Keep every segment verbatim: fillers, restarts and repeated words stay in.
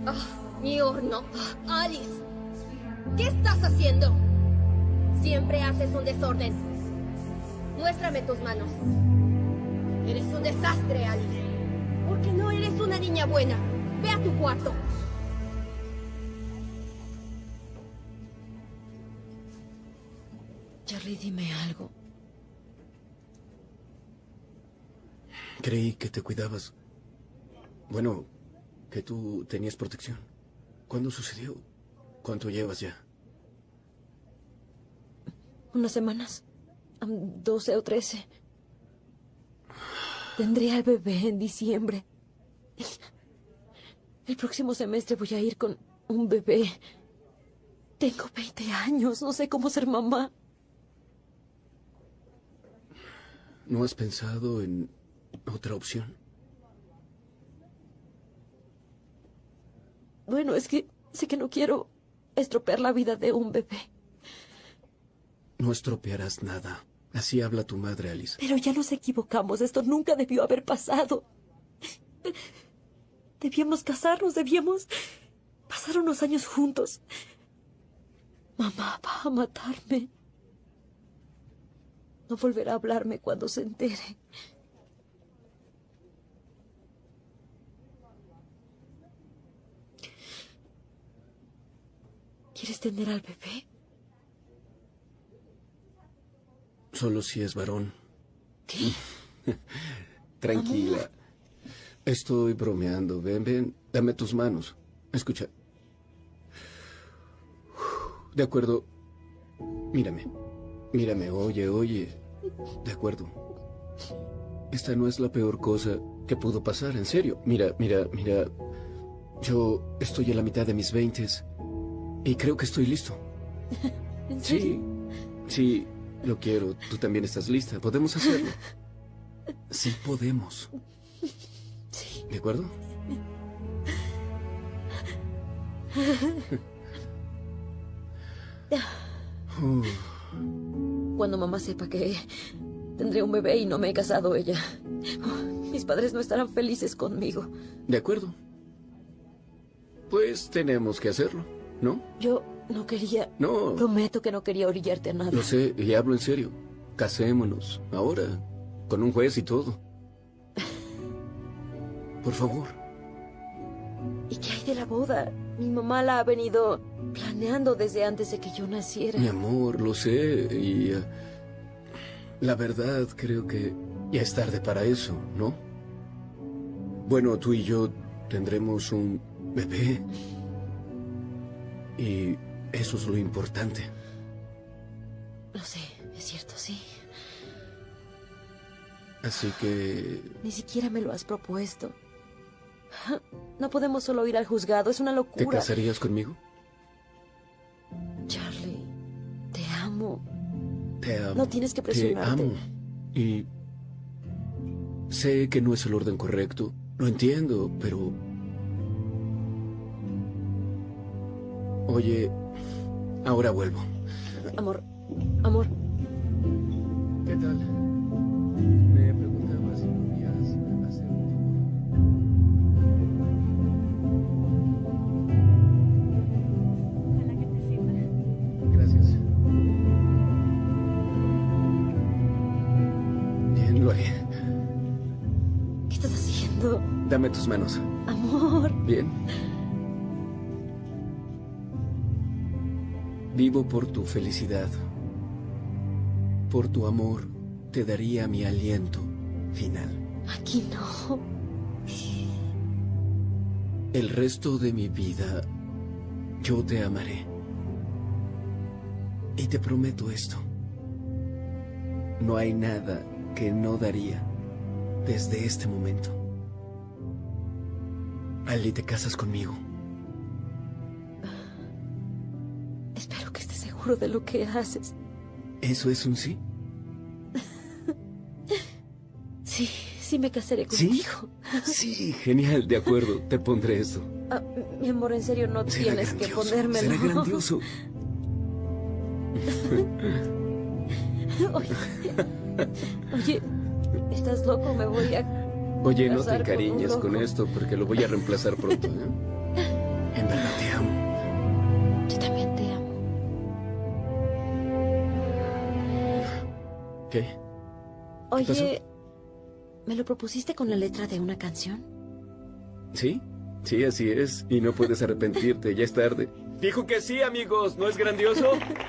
Oh, mi horno. Alice, ¿qué estás haciendo? Siempre haces un desorden. Muéstrame tus manos. Eres un desastre, Alice. Porque no eres una niña buena. Ve a tu cuarto. Charlie, dime algo. Creí que te cuidabas. Bueno, que tú tenías protección. ¿Cuándo sucedió? ¿Cuánto llevas ya? Unas semanas. Um, doce o trece. Tendré al bebé en diciembre. El próximo semestre voy a ir con un bebé. Tengo veinte años. No sé cómo ser mamá. ¿No has pensado en otra opción? Bueno, es que sé que no quiero estropear la vida de un bebé. No estropearás nada. Así habla tu madre, Alice. Pero ya nos equivocamos. Esto nunca debió haber pasado. Debíamos casarnos, debíamos pasar unos años juntos. Mamá va a matarme. No volverá a hablarme cuando se entere. ¿Quieres tener al bebé? Solo si es varón. ¿Qué? Tranquila. Amor. Estoy bromeando. Ven, ven. Dame tus manos. Escucha. De acuerdo. Mírame. Mírame. Oye, oye. De acuerdo. Esta no es la peor cosa que pudo pasar. En serio. Mira, mira, mira. Yo estoy en la mitad de mis veintes. Y creo que estoy listo. ¿En serio? Sí. Sí. Lo quiero. Tú también estás lista. Podemos hacerlo. Sí podemos. Sí. ¿De acuerdo? uh. Cuando mamá sepa que tendré un bebé y no me he casado, ella... Oh, mis padres no estarán felices conmigo. De acuerdo. Pues tenemos que hacerlo, ¿no? Yo no quería... No. Prometo que no quería orillarte a nada. Lo sé, y hablo en serio. Casémonos, ahora, con un juez y todo. Por favor. ¿Y qué hay de la boda? Mi mamá la ha venido planeando desde antes de que yo naciera. Mi amor, lo sé, y... Uh, la verdad, creo que ya es tarde para eso, ¿no? Bueno, tú y yo tendremos un bebé. Y eso es lo importante. Lo sé, es cierto, sí. Así que... Ni siquiera me lo has propuesto. No podemos solo ir al juzgado, es una locura. ¿Te casarías conmigo? Charlie, te amo. Te amo. No tienes que presionarte. Te amo. Y... sé que no es el orden correcto. Lo entiendo, pero... Oye, ahora vuelvo. Amor, amor. ¿Qué tal? Me preguntaba si podías hacer un favor. Ojalá que te sirva. Gracias. Bien, lo haré. ¿Qué estás haciendo? Dame tus manos. Amor. Bien. Vivo por tu felicidad. Por tu amor, te daría mi aliento final. Aquí no. El resto de mi vida, yo te amaré. Y te prometo esto. No hay nada que no daría desde este momento. Ali, ¿te casas conmigo? Espero que estés seguro de lo que haces. ¿Eso es un sí? Sí, sí me casaré ¿Sí? contigo. Sí, genial, de acuerdo. Te pondré esto. Ah, mi amor, en serio, no Será tienes que grandioso, ponérmelo. será grandioso. Oye, oye, ¿estás loco? Me voy a... Oye, no te casar con un encariñes loco. con esto porque lo voy a reemplazar pronto, ¿eh? En verdad te amo. Yo también te amo. ¿Qué? Oye, pasó? ¿me lo propusiste con la letra de una canción? ¿Sí? Sí, así es. Y no puedes arrepentirte, ya es tarde. Dijo que sí, amigos. ¿No es grandioso?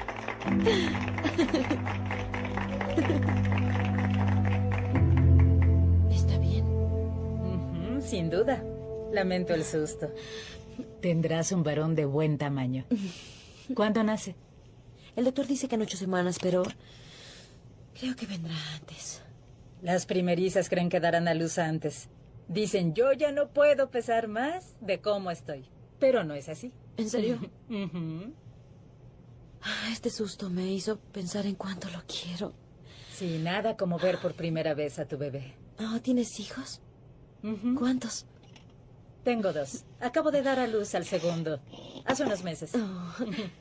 Está bien. Ujú, sin duda. Lamento el susto. Tendrás un varón de buen tamaño. ¿Cuándo nace? El doctor dice que en ocho semanas, pero creo que vendrá antes. Las primerizas creen que darán a luz antes. Dicen, yo ya no puedo pesar más de cómo estoy. Pero no es así. ¿En serio? Ujú. Ah, Este susto me hizo pensar en cuánto lo quiero. Sí, nada como ver por primera vez a tu bebé. Oh, ¿tienes hijos? Ujú. ¿Cuántos? Tengo dos. Acabo de dar a luz al segundo. Hace unos meses. Oh.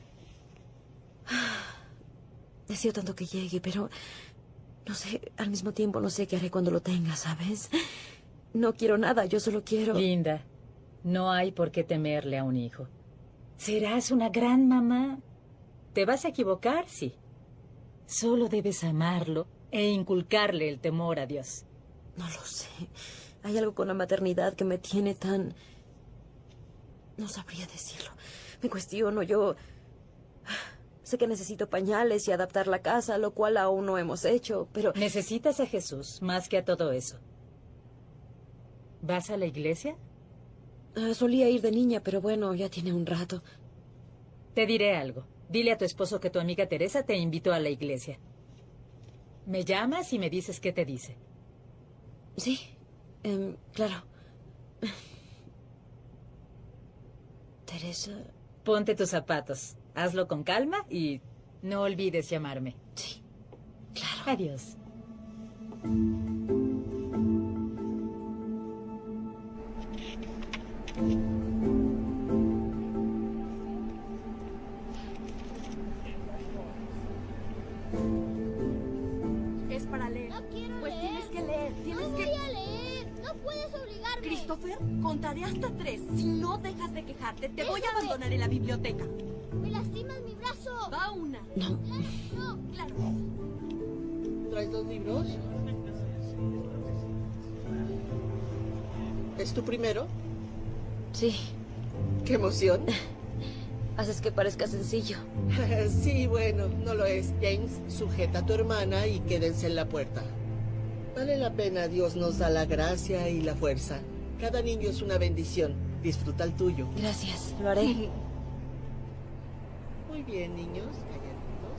Deseo tanto que llegue, pero no sé, al mismo tiempo no sé qué haré cuando lo tenga, ¿sabes? No quiero nada, yo solo quiero... Linda, no hay por qué temerle a un hijo. Serás una gran mamá. ¿Te vas a equivocar? Sí. Solo debes amarlo e inculcarle el temor a Dios. No lo sé. Hay algo con la maternidad que me tiene tan... No sabría decirlo. Me cuestiono, yo... Sé que necesito pañales y adaptar la casa, lo cual aún no hemos hecho, pero... Necesitas a Jesús más que a todo eso. ¿Vas a la iglesia? Ah, solía ir de niña, pero bueno, ya tiene un rato. Te diré algo. Dile a tu esposo que tu amiga Teresa te invitó a la iglesia. Me llamas y me dices qué te dice. Sí, em, claro. Teresa... Ponte tus zapatos. Hazlo con calma y no olvides llamarme. Sí, claro. Adiós. Es para leer. No quiero Pues leer. tienes que leer. Tienes No que... voy a leer. No puedes obligarme. Christopher, contaré hasta tres. Si no dejas de quejarte, te voy a Déjame. abandonar en la biblioteca. Me lastimas mi brazo. Va una. No, No. Claro. ¿Traes dos libros? ¿Es tu primero? sí. ¡Qué emoción! Haces que parezca sencillo. Sí, bueno, no lo es. James, sujeta a tu hermana y quédense en la puerta. Vale la pena, Dios nos da la gracia y la fuerza. Cada niño es una bendición. Disfruta el tuyo. Gracias, lo haré. Muy bien, niños. Calladitos.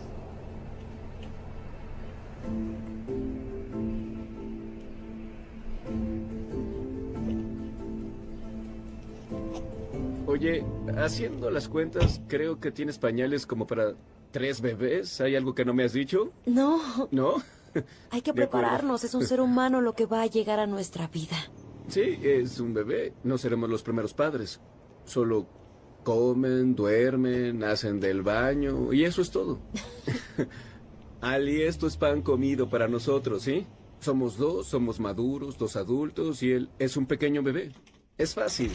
Oye, haciendo las cuentas, creo que tienes pañales como para tres bebés. ¿Hay algo que no me has dicho? No, ¿No? hay que De acuerdo. prepararnos. Es un ser humano lo que va a llegar a nuestra vida. Sí, es un bebé. No seremos los primeros padres. Solo comen, duermen, hacen del baño y eso es todo. Ali, esto es pan comido para nosotros, ¿sí? Somos dos, somos maduros, dos adultos y él es un pequeño bebé. Es fácil.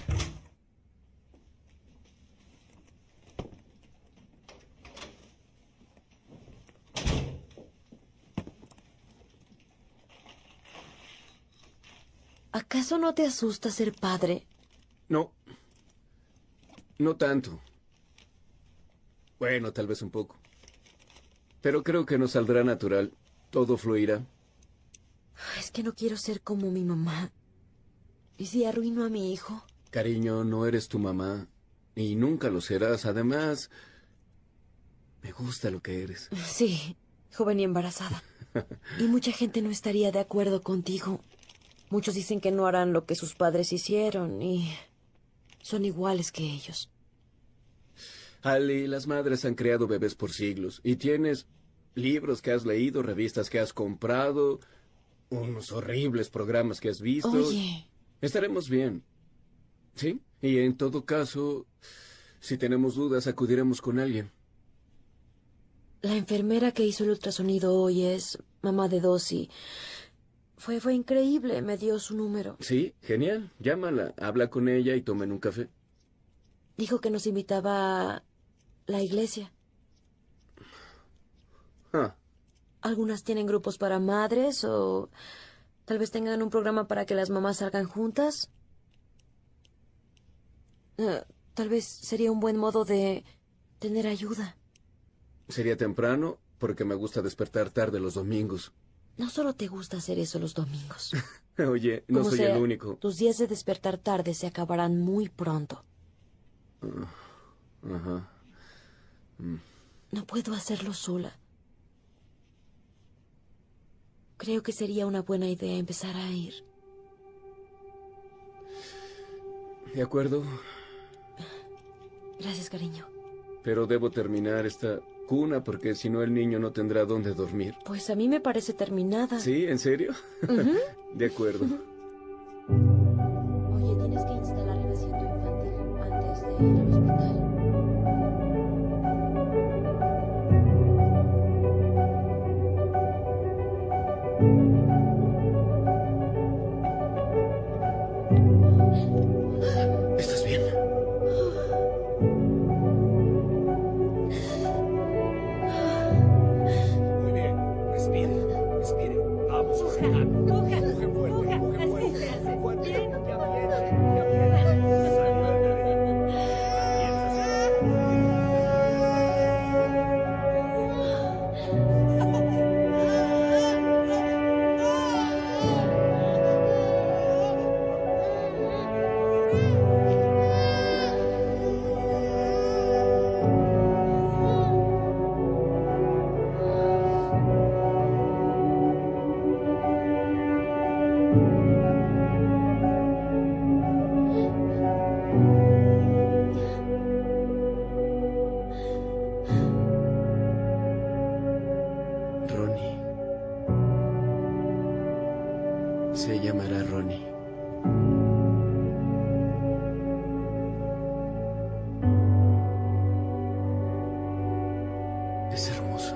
¿Acaso no te asusta ser padre? No. No tanto. Bueno, tal vez un poco. Pero creo que nos saldrá natural. Todo fluirá. Es que no quiero ser como mi mamá. ¿Y si arruino a mi hijo? Cariño, no eres tu mamá. Y nunca lo serás. Además, me gusta lo que eres. Sí, joven y embarazada. Y mucha gente no estaría de acuerdo contigo. Muchos dicen que no harán lo que sus padres hicieron y son iguales que ellos. Ali, las madres han creado bebés por siglos. Y tienes libros que has leído, revistas que has comprado, unos horribles programas que has visto. Oye, Estaremos bien. ¿Sí? Y en todo caso, si tenemos dudas, acudiremos con alguien. la enfermera que hizo el ultrasonido hoy es mamá de dos y fue, fue increíble. Me dio su número. Sí, genial. Llámala, habla con ella y tomen un café. Dijo que nos invitaba a la iglesia. Ah, Algunas tienen grupos para madres o tal vez tengan un programa para que las mamás salgan juntas. Eh, tal vez sería un buen modo de tener ayuda. sería temprano porque me gusta despertar tarde los domingos. No solo te gusta hacer eso los domingos. Oye, no Como soy sea, el único. Tus días de despertar tarde se acabarán muy pronto. Ajá. No puedo hacerlo sola. Creo que sería una buena idea empezar a ir. De acuerdo, Gracias, cariño. pero debo terminar esta cuna porque si no el niño no tendrá dónde dormir. Pues a mí me parece terminada. ¿Sí? ¿En serio? De acuerdo. Oye, tienes que instalar el asiento infantil antes de ir al hospital. ¿Estás bien? Muy bien. Respire. Respire. Vamos, coja. Coja, Coge fuerte. coja. Coge Así fuerte. se hace. Fuerte. Bien. Ya viene. Ya viene. Salió. Ronnie. Se llamará Ronnie. Es hermoso.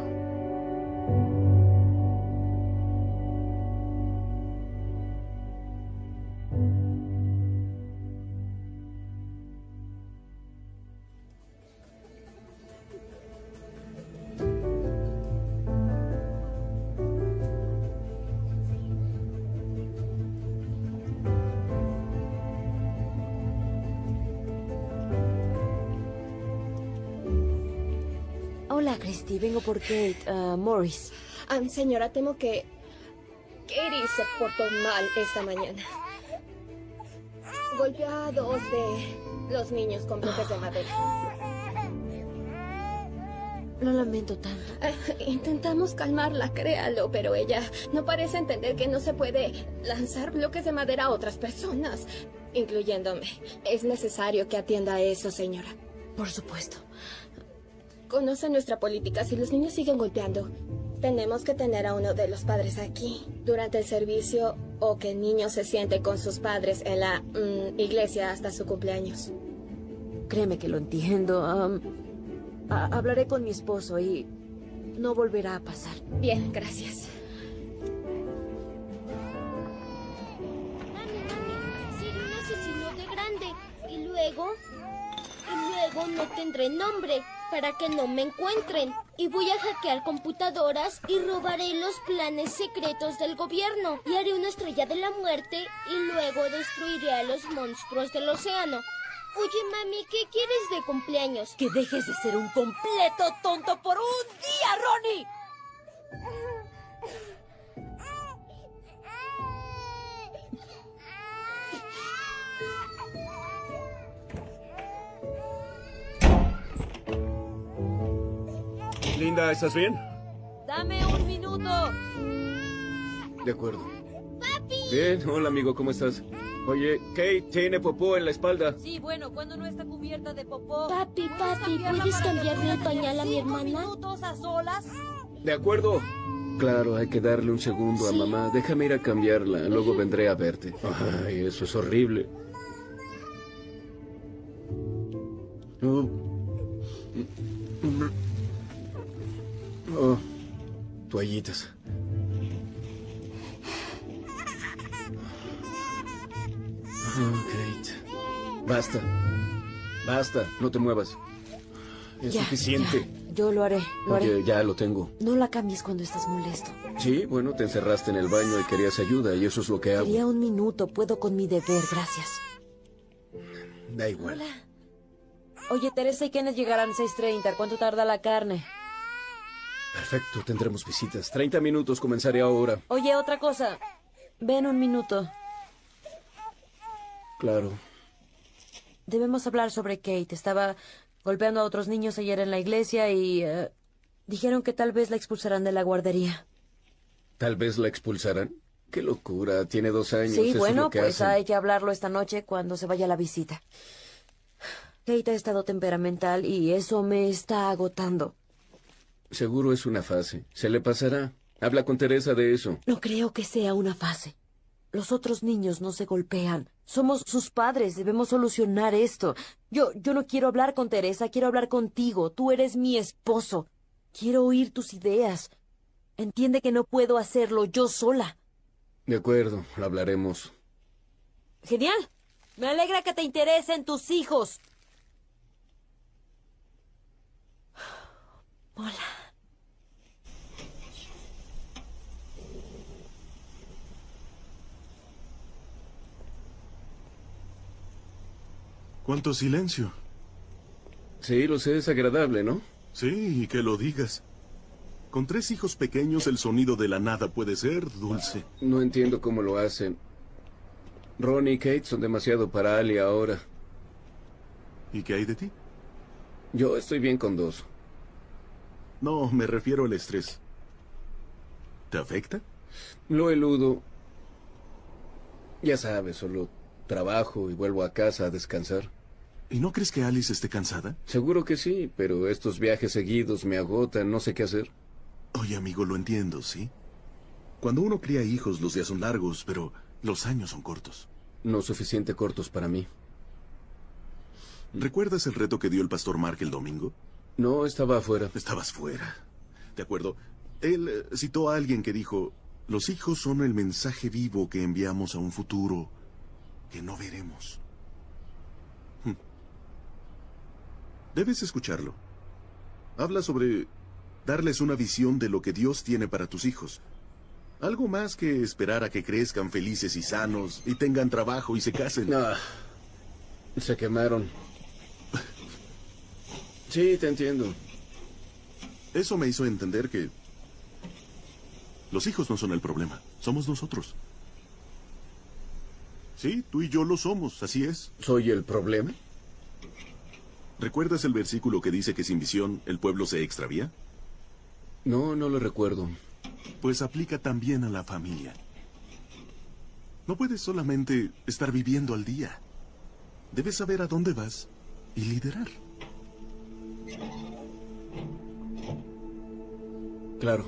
Hola, Christy. Vengo por Kate. ah, Morris. Ah, señora, temo que Katie se portó mal esta mañana. Golpeó a dos de los niños con bloques de madera. Lo lamento tanto. Eh, intentamos calmarla, créalo, pero ella no parece entender que no se puede lanzar bloques de madera a otras personas, incluyéndome. Es necesario que atienda a eso, señora. Por supuesto. Conoce nuestra política. Si los niños siguen golpeando, tenemos que tener a uno de los padres aquí durante el servicio o que el niño se siente con sus padres en la mm, iglesia hasta su cumpleaños. Créeme que lo entiendo. Am, a- hablaré con mi esposo y no volverá a pasar. Bien, gracias. Mami, mami, seré un asesino de grande. Y luego, y luego no tendré nombre para que no me encuentren. Y voy a hackear computadoras y robaré los planes secretos del gobierno. Y haré una estrella de la muerte y luego destruiré a los monstruos del océano. Oye, mami, ¿qué quieres de cumpleaños? Que dejes de ser un completo tonto por un día, Ronnie. Linda, ¿estás bien? Dame un minuto. De acuerdo. Bien, hola amigo, ¿cómo estás? Oye, Kate tiene popó en la espalda. Sí, bueno, cuando no está cubierta de popó. Papi, papi, ¿puedes cambiarle el pañal a mi hermana? minutos a solas? De acuerdo. Claro, hay que darle un segundo a mamá. Déjame ir a cambiarla, luego vendré a verte. Ay, eso es horrible. Oh. Oh, toallitas. Oh, Kate. Basta. Basta, no te muevas. Es Ya, suficiente. ya. Yo lo haré, lo haré. Oye, ya lo tengo. No la cambies cuando estás molesto. Sí, bueno, te encerraste en el baño y querías ayuda, y eso es lo que hago. Quería un minuto, puedo con mi deber, gracias. Da igual. Oye, Teresa y Kenneth llegarán seis treinta. ¿Cuánto tarda la carne? Perfecto, tendremos visitas. Treinta minutos, comenzaré ahora. Oye, otra cosa. Ven un minuto. Claro. Debemos hablar sobre Kate. Estaba golpeando a otros niños ayer en la iglesia y... eh, dijeron que tal vez la expulsarán de la guardería. ¿Tal vez la expulsarán? ¡Qué locura! Tiene dos años. Sí, eso bueno, es lo que pues hacen. hay que hablarlo esta noche cuando se vaya la visita. Kate ha estado temperamental y eso me está agotando. Seguro es una fase. Se le pasará. Habla con Teresa de eso. No creo que sea una fase. Los otros niños no se golpean. Somos sus padres. Debemos solucionar esto. Yo, yo no quiero hablar con Teresa. Quiero hablar contigo. Tú eres mi esposo. Quiero oír tus ideas. Entiende que no puedo hacerlo yo sola. De acuerdo, lo hablaremos. Genial. Me alegra que te interesen tus hijos. Hola. ¿Cuánto silencio? Sí, lo sé, es agradable, ¿no? Sí, y que lo digas. Con tres hijos pequeños el sonido de la nada puede ser dulce. No entiendo cómo lo hacen. Ron y Kate son demasiado para Ali ahora. ¿Y qué hay de ti? Yo estoy bien con dos. No, me refiero al estrés. ¿Te afecta? Lo eludo. Ya sabes, solo trabajo y vuelvo a casa a descansar. ¿Y no crees que Alice esté cansada? Seguro que sí, pero estos viajes seguidos me agotan, no sé qué hacer. Oye, amigo, lo entiendo, ¿sí? Cuando uno cría hijos, los días son largos, pero los años son cortos. No suficiente cortos para mí. ¿Recuerdas el reto que dio el pastor Mark el domingo? No, estaba afuera. Estabas fuera. De acuerdo. Él eh, citó a alguien que dijo, los hijos son el mensaje vivo que enviamos a un futuro que no veremos. Hm. Debes escucharlo. Habla sobre darles una visión de lo que Dios tiene para tus hijos. Algo más que esperar a que crezcan felices y sanos y tengan trabajo y se casen. Ah, se quemaron. Sí, te entiendo. Eso me hizo entender que los hijos no son el problema, somos nosotros. Sí, tú y yo lo somos, así es. ¿Soy el problema? ¿Recuerdas el versículo que dice que sin visión el pueblo se extravía? No, no lo recuerdo. Pues aplica también a la familia. No puedes solamente estar viviendo al día. Debes saber a dónde vas y liderar. Claro.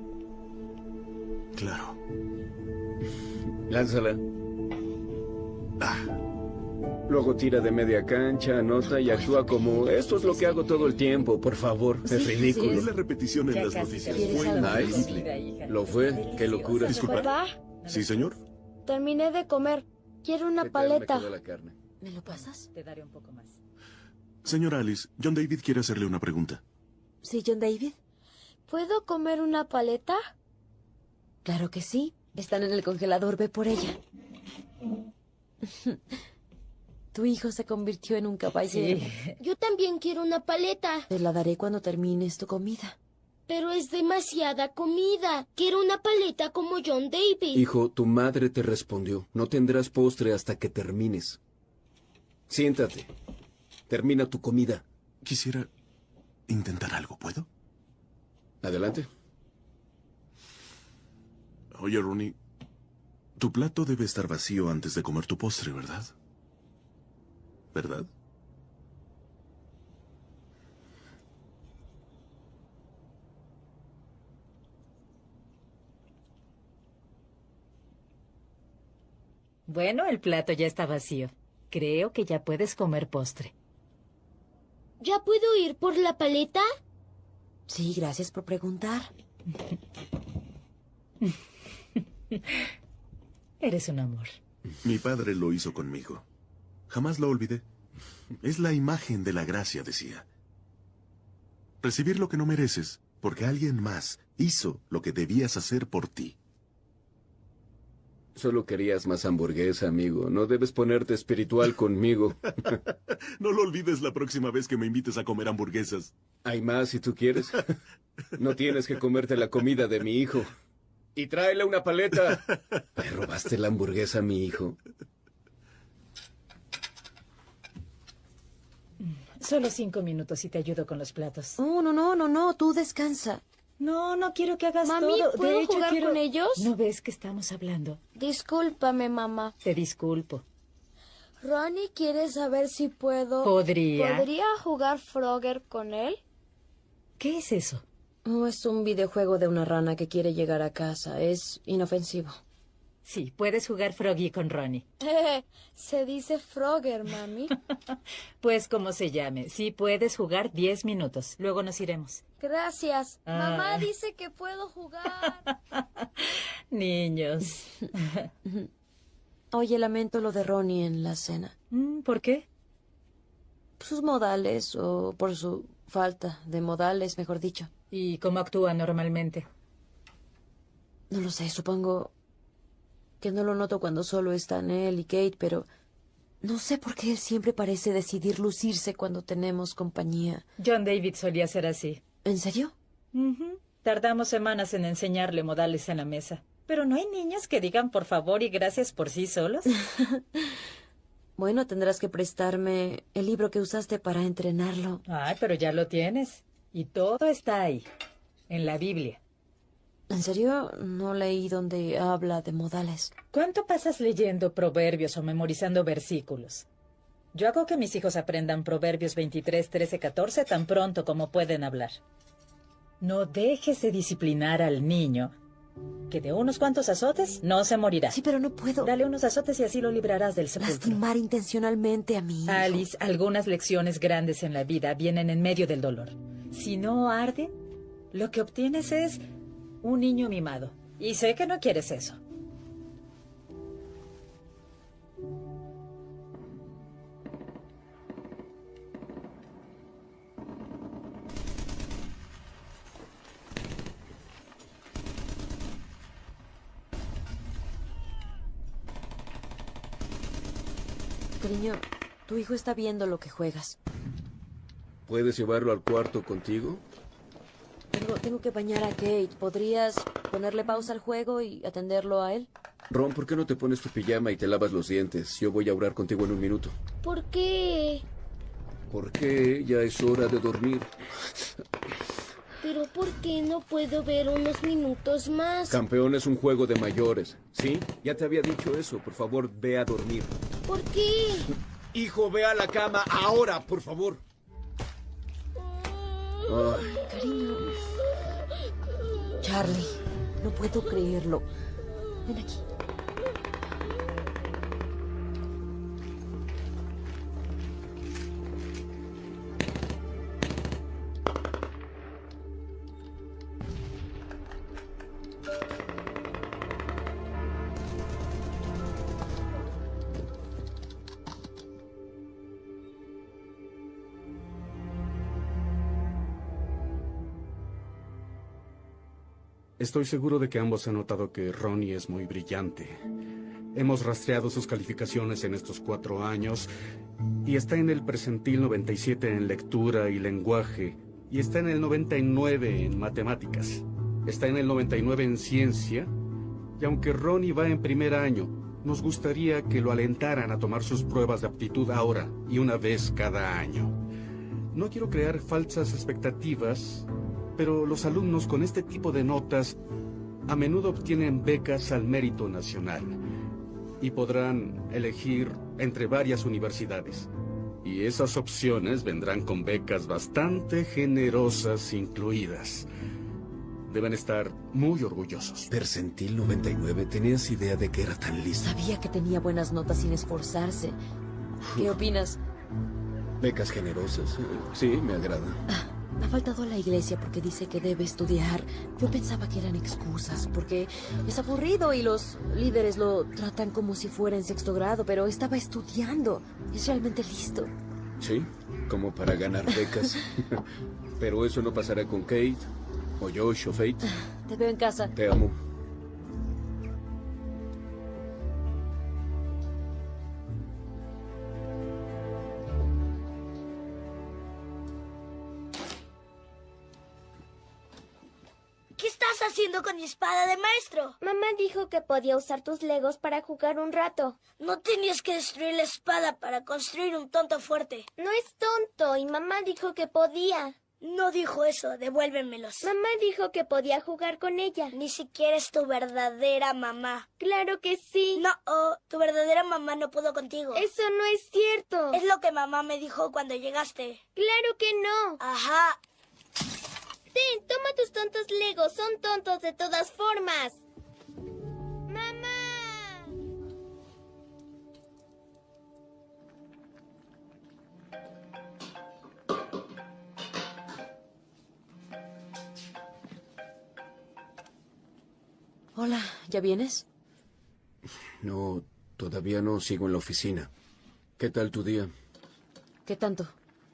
Claro. Lánzala. Ah. Luego tira de media cancha, anota y actúa como... Esto es lo que hago todo el tiempo, por favor. Sí, es ridículo. sí, Es la repetición en Ya las casi noticias. te Fue quieres algo. increíble. Lo fue, qué locura. Disculpa. Papá, Sí, señor. terminé de comer. Quiero una ¿Qué tal me paleta. quedó la carne? ¿Me lo pasas? Te daré un poco más. Señora Alice, John David quiere hacerle una pregunta. Sí, John David. ¿Puedo comer una paleta? Claro que sí. Están en el congelador, ve por ella. Tu hijo se convirtió en un caballero. Sí. Yo también quiero una paleta. Te la daré cuando termines tu comida. Pero es demasiada comida. Quiero una paleta como John David. Hijo, tu madre te respondió. No tendrás postre hasta que termines. Siéntate. Termina tu comida. Quisiera intentar algo, ¿puedo? Adelante. Oye, Ronnie, tu plato debe estar vacío antes de comer tu postre, ¿verdad? ¿Verdad? Bueno, el plato ya está vacío. Creo que ya puedes comer postre. ¿Ya puedo ir por la paleta? Sí, gracias por preguntar. Eres un amor. Mi padre lo hizo conmigo. Jamás lo olvidé. Es la imagen de la gracia, decía. Recibir lo que no mereces, porque alguien más hizo lo que debías hacer por ti. Solo querías más hamburguesa, amigo. No debes ponerte espiritual conmigo. No lo olvides la próxima vez que me invites a comer hamburguesas. ¿Hay más si tú quieres? No tienes que comerte la comida de mi hijo. Y tráele una paleta. ¿Le robaste la hamburguesa a mi hijo? Solo cinco minutos y te ayudo con los platos. Oh, no, no, no, no, tú descansa. No, no quiero que hagas Mami, todo. ¿puedo De hecho, jugar quiero... con ellos? ¿No ves que estamos hablando? Discúlpame, mamá. Te disculpo. Ronnie quiere saber si puedo... Podría. ¿Podría jugar Frogger con él? ¿Qué es eso? Oh, es un videojuego de una rana que quiere llegar a casa. Es inofensivo. Sí, puedes jugar Froggy con Ronnie. Se dice Frogger, mami. Pues como se llame. Sí, puedes jugar diez minutos. Luego nos iremos. Gracias. Ah. Mamá dice que puedo jugar. Niños. Oye, lamento lo de Ronnie en la cena. ¿Por qué? Sus modales, o por su falta de modales, mejor dicho. ¿Y cómo actúa normalmente? No lo sé, supongo que no lo noto cuando solo están él y Kate, pero no sé por qué él siempre parece decidir lucirse cuando tenemos compañía. John David solía ser así. ¿En serio? Uh-huh. Tardamos semanas en enseñarle modales en la mesa. Pero no hay niños que digan por favor y gracias por sí solos. Bueno, tendrás que prestarme el libro que usaste para entrenarlo. Ay, pero ya lo tienes. Y todo está ahí, en la Biblia. ¿En serio? No leí donde habla de modales. ¿Cuánto pasas leyendo proverbios o memorizando versículos? Yo hago que mis hijos aprendan Proverbios veintitrés, trece, catorce tan pronto como pueden hablar. No dejes de disciplinar al niño, que de unos cuantos azotes no se morirá. Sí, pero no puedo. Dale unos azotes y así lo librarás del sepulcro. Lastimar intencionalmente a mi hijo. Alice, algunas lecciones grandes en la vida vienen en medio del dolor. Si no arde, lo que obtienes es un niño mimado. Y sé que no quieres eso. Cariño, tu hijo está viendo lo que juegas. ¿Puedes llevarlo al cuarto contigo? Tengo, tengo que bañar a Kate. ¿Podrías ponerle pausa al juego y atenderlo a él? Ron, ¿por qué no te pones tu pijama y te lavas los dientes? Yo voy a orar contigo en un minuto. ¿Por qué? Porque ya es hora de dormir. ¿Pero por qué no puedo ver unos minutos más? Campeón es un juego de mayores, ¿sí? Ya te había dicho eso. Por favor, ve a dormir. ¿Por qué? Hijo, ve a la cama ahora, por favor. Ay. Cariño. Charlie, no puedo creerlo. Ven aquí. Estoy seguro de que ambos han notado que Ronnie es muy brillante. Hemos rastreado sus calificaciones en estos cuatro años y está en el percentil noventa y siete en lectura y lenguaje y está en el noventa y nueve en matemáticas. Está en el noventa y nueve en ciencia y aunque Ronnie va en primer año, nos gustaría que lo alentaran a tomar sus pruebas de aptitud ahora y una vez cada año. No quiero crear falsas expectativas, pero los alumnos con este tipo de notas a menudo obtienen becas al mérito nacional y podrán elegir entre varias universidades. Y esas opciones vendrán con becas bastante generosas incluidas. Deben estar muy orgullosos. Percentil noventa y nueve, ¿tenías idea de que era tan listo? Sabía que tenía buenas notas sin esforzarse. ¿Qué opinas? ¿Becas generosas? Sí, me agrada. Ha faltado a la iglesia porque dice que debe estudiar. Yo pensaba que eran excusas, porque es aburrido y los líderes lo tratan como si fuera en sexto grado, pero estaba estudiando. Es realmente listo. Sí, como para ganar becas. Pero eso no pasará con Kate, o Josh, o Faith. Te veo en casa. Te amo. ¿Qué estás haciendo con mi espada de maestro? Mamá dijo que podía usar tus legos para jugar un rato. No tenías que destruir la espada para construir un tonto fuerte. No es tonto y mamá dijo que podía. No dijo eso, devuélvemelos. Mamá dijo que podía jugar con ella. Ni siquiera es tu verdadera mamá. Claro que sí. No, oh, tu verdadera mamá no pudo contigo. Eso no es cierto. Es lo que mamá me dijo cuando llegaste. Claro que no. Ajá. Ten, toma tus tontos legos. Son tontos de todas formas. ¡Mamá! Hola, ¿ya vienes? No, todavía no, sigo en la oficina. ¿Qué tal tu día? ¿Qué tanto?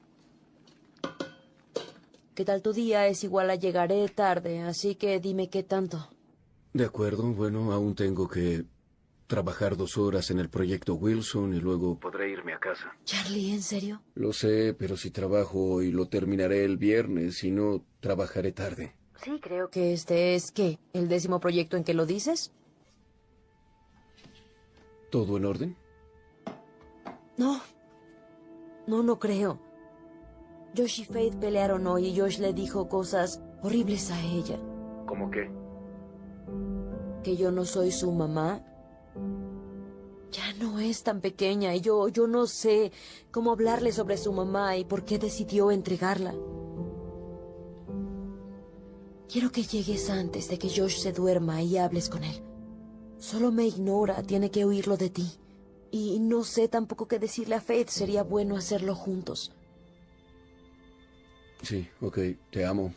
¿Qué tal tu día? Es igual a llegaré tarde, así que dime qué tanto. De acuerdo, bueno, aún tengo que trabajar dos horas en el proyecto Wilson y luego podré irme a casa. Charlie, ¿en serio? Lo sé, pero si trabajo hoy lo terminaré el viernes, si no, trabajaré tarde. Sí, creo que este es, ¿qué? ¿El décimo proyecto en que lo dices? ¿Todo en orden? No. No, no creo. Josh y Faith pelearon hoy y Josh le dijo cosas horribles a ella. ¿Cómo qué? Que yo no soy su mamá. Ya no es tan pequeña y yo, yo no sé cómo hablarle sobre su mamá y por qué decidió entregarla. Quiero que llegues antes de que Josh se duerma y hables con él. Solo me ignora, tiene que oírlo de ti. Y no sé tampoco qué decirle a Faith, sería bueno hacerlo juntos. Sí, ok, te amo.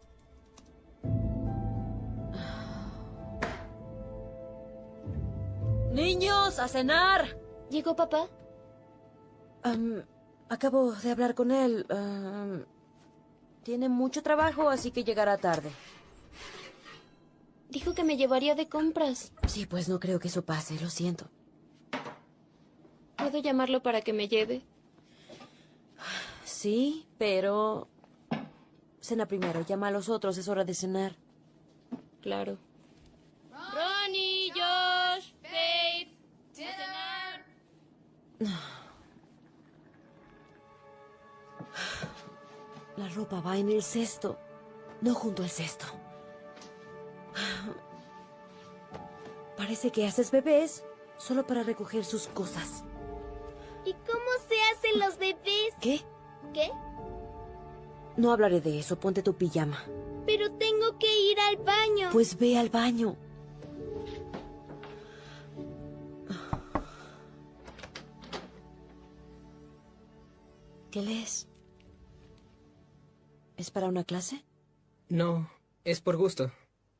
¡Niños, a cenar! ¿Llegó papá? Um, acabo de hablar con él. Um, tiene mucho trabajo, así que llegará tarde. Dijo que me llevaría de compras. Sí, pues no creo que eso pase, lo siento. ¿Puedo llamarlo para que me lleve? Sí, pero... Cena primero, llama a los otros, es hora de cenar. Claro. Ronnie, Josh, Faith, a cenar. La ropa va en el cesto, no junto al cesto. Parece que haces bebés solo para recoger sus cosas. ¿Y cómo se hacen los bebés? ¿Qué? ¿Qué? No hablaré de eso, ponte tu pijama. Pero tengo que ir al baño. Pues ve al baño. ¿Qué lees? ¿Es para una clase? No, es por gusto.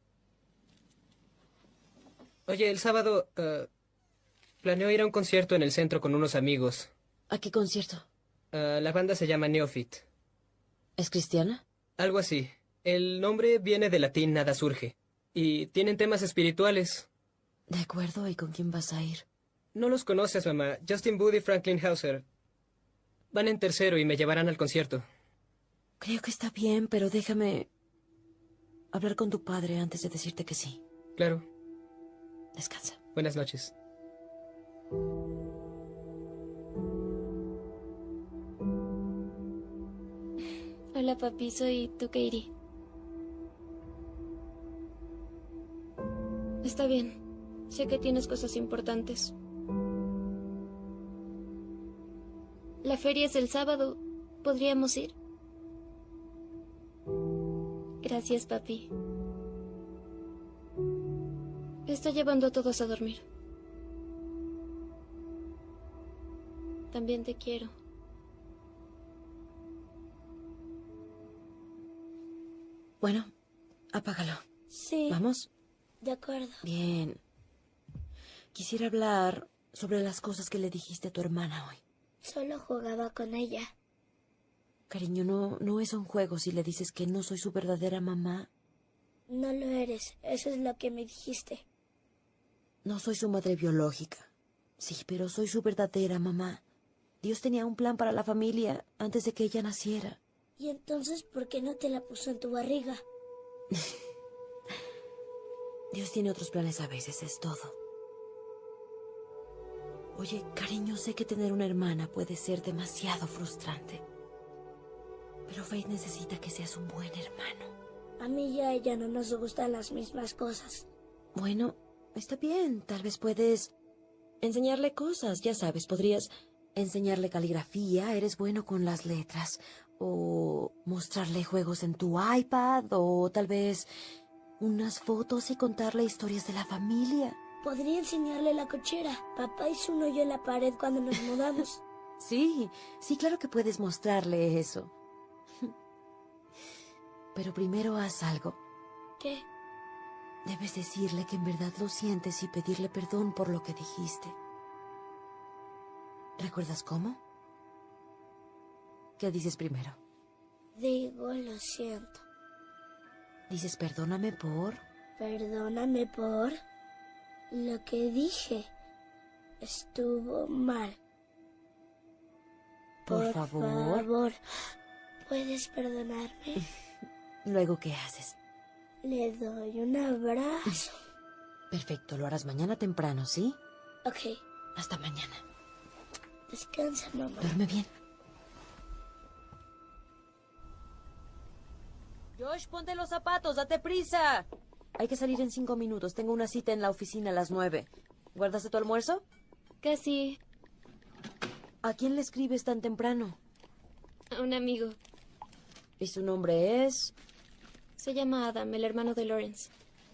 Oye, el sábado uh, planeo ir a un concierto en el centro con unos amigos. ¿A qué concierto? Uh, la banda se llama Neophyte. ¿Es cristiana? Algo así. El nombre viene del latín nada surge. Y tienen temas espirituales. De acuerdo, ¿y con quién vas a ir? No los conoces, mamá. Justin Booth y Franklin Hauser. Van en tercero y me llevarán al concierto. Creo que está bien, pero déjame hablar con tu padre antes de decirte que sí. Claro. Descansa. Buenas noches. Hola, papi, soy tu Katie. Está bien. Sé que tienes cosas importantes. La feria es el sábado. ¿Podríamos ir? Gracias, papi. Está llevando a todos a dormir. También te quiero. Bueno, apágalo. Sí. ¿Vamos? De acuerdo. Bien. Quisiera hablar sobre las cosas que le dijiste a tu hermana hoy. Solo jugaba con ella. Cariño, no, no es un juego si le dices que no soy su verdadera mamá. No lo eres. Eso es lo que me dijiste. No soy su madre biológica. Sí, pero soy su verdadera mamá. Dios tenía un plan para la familia antes de que ella naciera. ¿Y entonces por qué no te la puso en tu barriga? Dios tiene otros planes a veces, es todo. Oye, cariño, sé que tener una hermana puede ser demasiado frustrante. Pero Faith necesita que seas un buen hermano. A mí y a ella no nos gustan las mismas cosas. Bueno, está bien. Tal vez puedes enseñarle cosas. Ya sabes, podrías enseñarle caligrafía. Eres bueno con las letras. O mostrarle juegos en tu iPad. O tal vez unas fotos y contarle historias de la familia. Podría enseñarle la cochera. Papá hizo un hoyo en la pared cuando nos mudamos. Sí, sí, claro que puedes mostrarle eso. Pero primero haz algo. ¿Qué? Debes decirle que en verdad lo sientes y pedirle perdón por lo que dijiste. ¿Recuerdas cómo? ¿Qué dices primero? Digo, lo siento. Dices, perdóname por... Perdóname por... Lo que dije estuvo mal. Por, por favor. favor, ¿puedes perdonarme? ¿Luego qué haces? Le doy un abrazo. Perfecto, lo harás mañana temprano, ¿sí? Ok. Hasta mañana. Descansa, mamá. Duerme bien. Josh, ponte los zapatos, date prisa. Hay que salir en cinco minutos. Tengo una cita en la oficina a las nueve. ¿Guardaste tu almuerzo? Casi. ¿A quién le escribes tan temprano? A un amigo. ¿Y su nombre es? Se llama Adam, el hermano de Lawrence.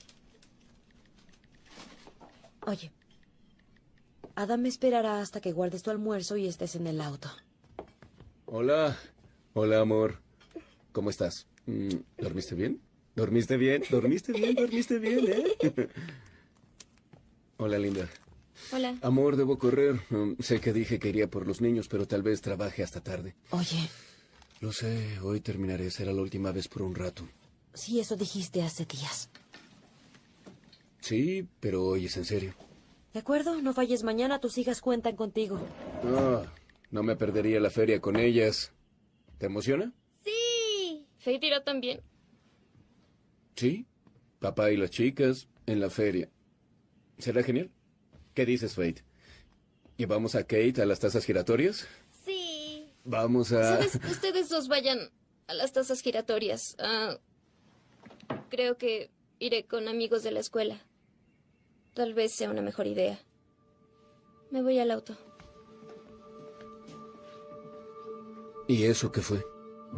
Oye, Adam me esperará hasta que guardes tu almuerzo y estés en el auto. Hola. Hola, amor. ¿Cómo estás? ¿Dormiste bien? ¿Dormiste bien? ¿Dormiste bien? ¿Dormiste bien, eh? Hola, linda. Hola. Amor, debo correr. Um, sé que dije que iría por los niños, pero tal vez trabaje hasta tarde. Oye. Lo sé, hoy terminaré. Será la última vez por un rato. Sí, eso dijiste hace días. Sí, pero hoy es en serio. De acuerdo, no falles mañana. Tus hijas cuentan contigo. Ah, no me perdería la feria con ellas. ¿Te emociona? Sí. Faith irá también. Sí. Papá y las chicas en la feria. ¿Será genial? ¿Qué dices, Faith? ¿Llevamos a Kate a las tazas giratorias? Sí. Vamos a... ¿Sabes? Ustedes dos vayan a las tazas giratorias. Ah, creo que iré con amigos de la escuela. Tal vez sea una mejor idea. Me voy al auto. ¿Y eso qué fue?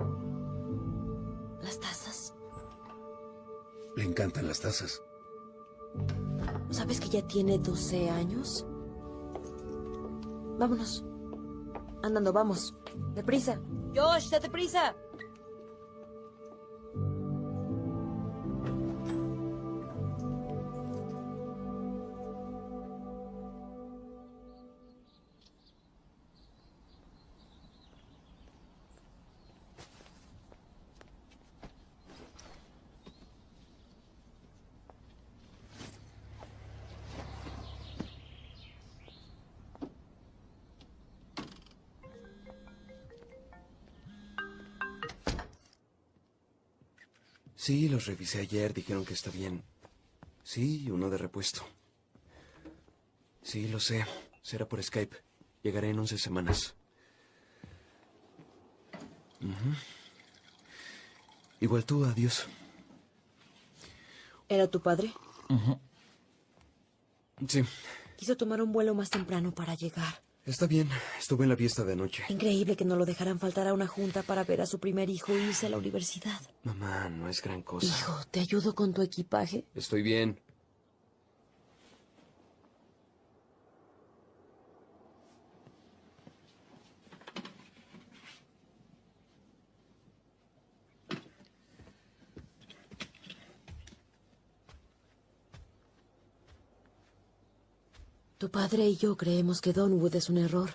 Las tazas. Le encantan las tazas. ¿Sabes que ya tiene doce años? Vámonos. Andando, vamos. Deprisa. Josh, date prisa. Sí, los revisé ayer, dijeron que está bien. Sí, uno de repuesto. Sí, lo sé. Será por Skype. Llegaré en once semanas. Uh-huh. Igual tú, adiós. ¿Era tu padre? Uh-huh. Sí. Quiso tomar un vuelo más temprano para llegar. Está bien. Estuve en la fiesta de anoche. Increíble que no lo dejaran faltar a una junta para ver a su primer hijo irse a la universidad. Mamá, no es gran cosa. Hijo, ¿te ayudo con tu equipaje? Estoy bien. Tu padre y yo creemos que Donwood es un error.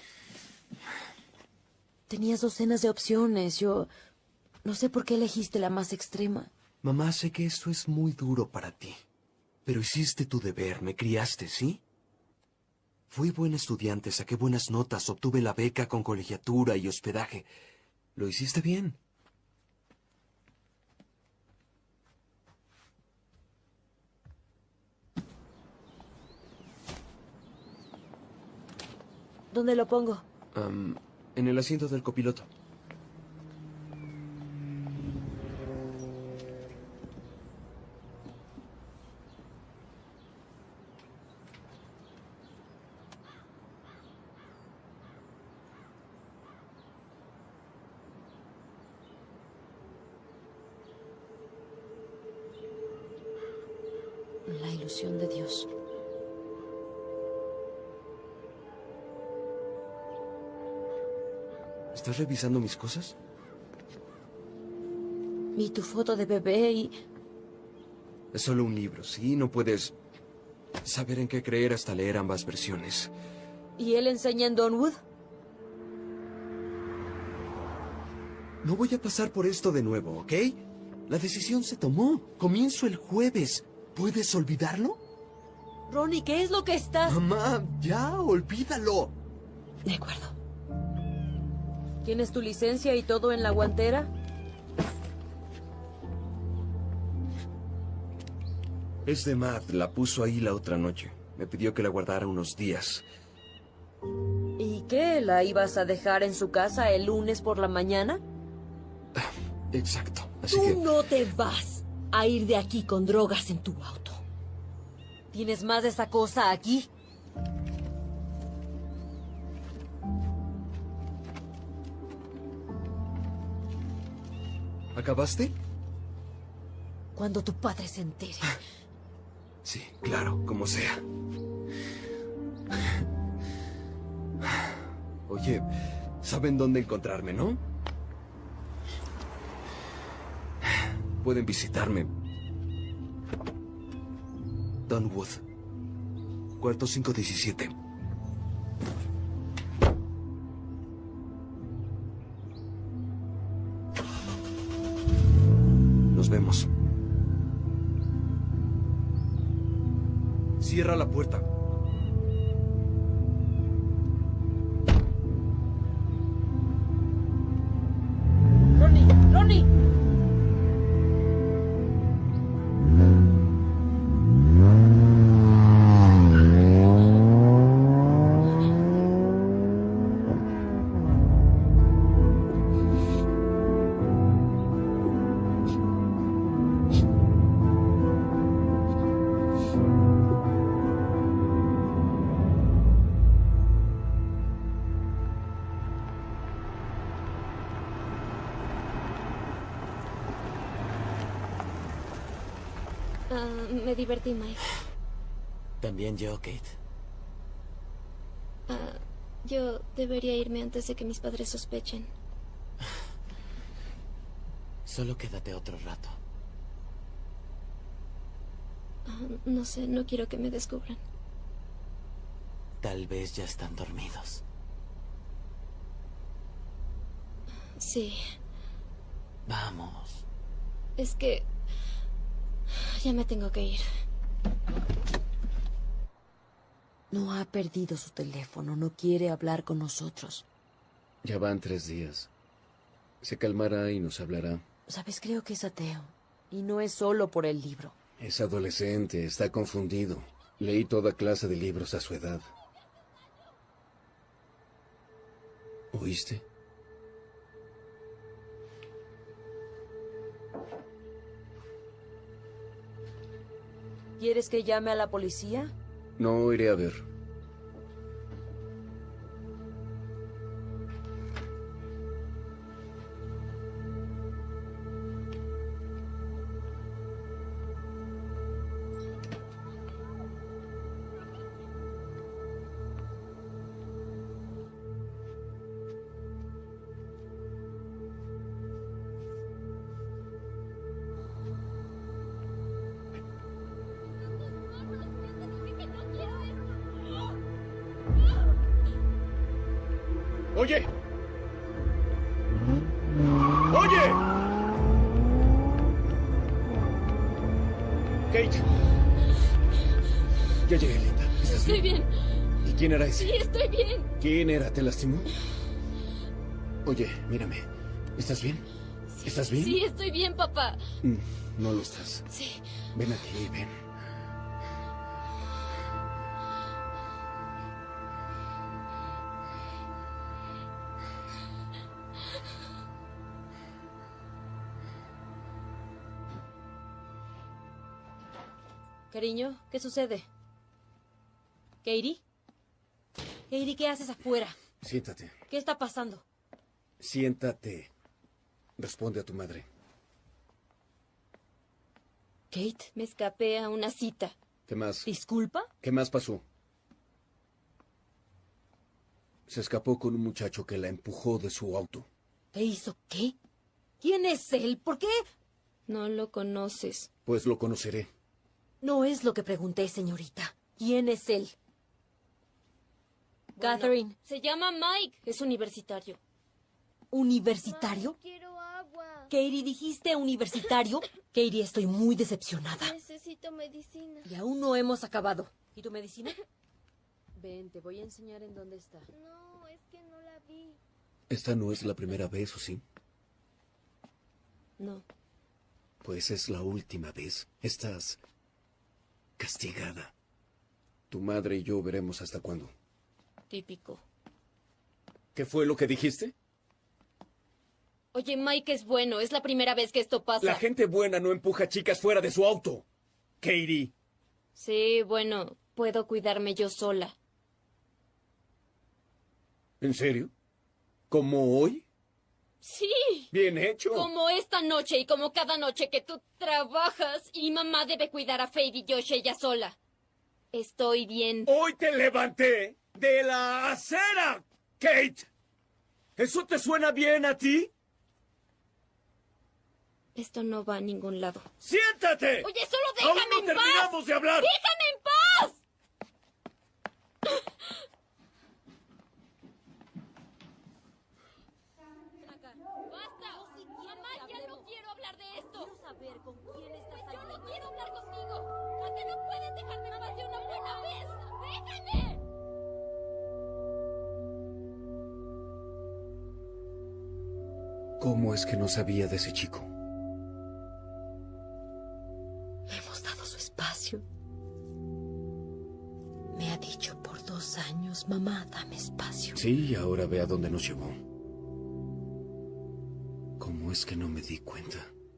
Tenías docenas de opciones. Yo no sé por qué elegiste la más extrema. Mamá, sé que esto es muy duro para ti. Pero hiciste tu deber, me criaste, ¿sí? Fui buen estudiante, saqué buenas notas, obtuve la beca con colegiatura y hospedaje. Lo hiciste bien. ¿Dónde lo pongo? Um, en el asiento del copiloto. La ilusión de Dios. ¿Estás revisando mis cosas? Vi tu foto de bebé y... Es solo un libro, ¿sí? No puedes saber en qué creer hasta leer ambas versiones. ¿Y él enseña en Donwood? No voy a pasar por esto de nuevo, ¿ok? La decisión se tomó. Comienzo el jueves. ¿Puedes olvidarlo? Ronnie, ¿qué es lo que estás...? Mamá, ya, olvídalo. De acuerdo. ¿Tienes tu licencia y todo en la guantera? Es de Matt, la puso ahí la otra noche. Me pidió que la guardara unos días. ¿Y qué? ¿La ibas a dejar en su casa el lunes por la mañana? Exacto, así Tú que... no te vas a ir de aquí con drogas en tu auto. ¿Tienes más de esa cosa aquí? ¿Acabaste? Cuando tu padre se entere. Sí, claro, como sea. Oye, saben dónde encontrarme, ¿no? Pueden visitarme. Donwood. Cuarto cinco diecisiete. Nos vemos. Cierra la puerta. ¡Ronnie! ¡Ronnie! Uh, me divertí, Mike. También yo, Kate. Uh, yo debería irme antes de que mis padres sospechen. Solo quédate otro rato. Uh, no sé, no quiero que me descubran. Tal vez ya están dormidos. Sí. Vamos. Es que... ya me tengo que ir. No ha perdido su teléfono. No quiere hablar con nosotros. Ya van tres días. Se calmará y nos hablará. Sabes, creo que es ateo. Y no es solo por el libro. Es adolescente, está confundido. Leí toda clase de libros a su edad. ¿Oíste? ¿Quieres que llame a la policía? No iré a ver. ¡Oye! ¡Oye! Kate. Ya llegué, linda. ¿Estás Estoy bien. ¿Y quién era ese? Sí, estoy bien. ¿Quién era? ¿Te lastimó? Oye, mírame. ¿Estás bien? ¿Estás bien? Sí, estoy bien, papá. Mm, no lo estás. Sí. Ven aquí, ven. Cariño, ¿qué sucede? ¿Katie? Katie, ¿qué haces afuera? Siéntate. ¿Qué está pasando? Siéntate. Responde a tu madre. Kate, Me escapé a una cita. ¿Qué más? ¿disculpa? ¿Qué más pasó? Se escapó con un muchacho que la empujó de su auto. ¿Te hizo qué? ¿Quién es él? ¿Por qué? No lo conoces. Pues lo conoceré. No es lo que pregunté, señorita. ¿Quién es él? Catherine. Se llama Mike. Es universitario. ¿Universitario? Quiero agua. Katie, ¿dijiste universitario? Katie, estoy muy decepcionada. Necesito medicina. Y aún no hemos acabado. ¿Y tu medicina? Ven, te voy a enseñar en dónde está. No, es que no la vi. Esta no es la primera vez, ¿o sí? No. Pues es la última vez. Estás castigada. Tu madre y yo veremos hasta cuándo. Típico. ¿Qué fue lo que dijiste? Oye, Mike es bueno. Es la primera vez que esto pasa. La gente buena no empuja chicas fuera de su auto. Katie. Sí, bueno, puedo cuidarme yo sola. ¿En serio? ¿Como hoy? Sí. Bien hecho. Como esta noche y como cada noche que tú trabajas y mamá debe cuidar a Faith y Josh ella sola. Estoy bien. Hoy te levanté de la acera, Kate. ¿Eso te suena bien a ti? Esto no va a ningún lado. ¡Siéntate! Oye, solo déjame ¡Aún no en terminamos paz. de hablar! ¡Déjame en paz! ¡Basta! Mamá, ya no quiero hablar de esto. Quiero saber con quién estás Yo hablando. no quiero hablar contigo. ¿A que no puedes dejarme en paz de una buena vez? ¡Déjame! ¿Cómo es que no sabía de ese chico? Le hemos dado su espacio. Me ha dicho por dos años, mamá, dame espacio. Sí, y ahora ve a dónde nos llevó. ¿Cómo es que no me di cuenta?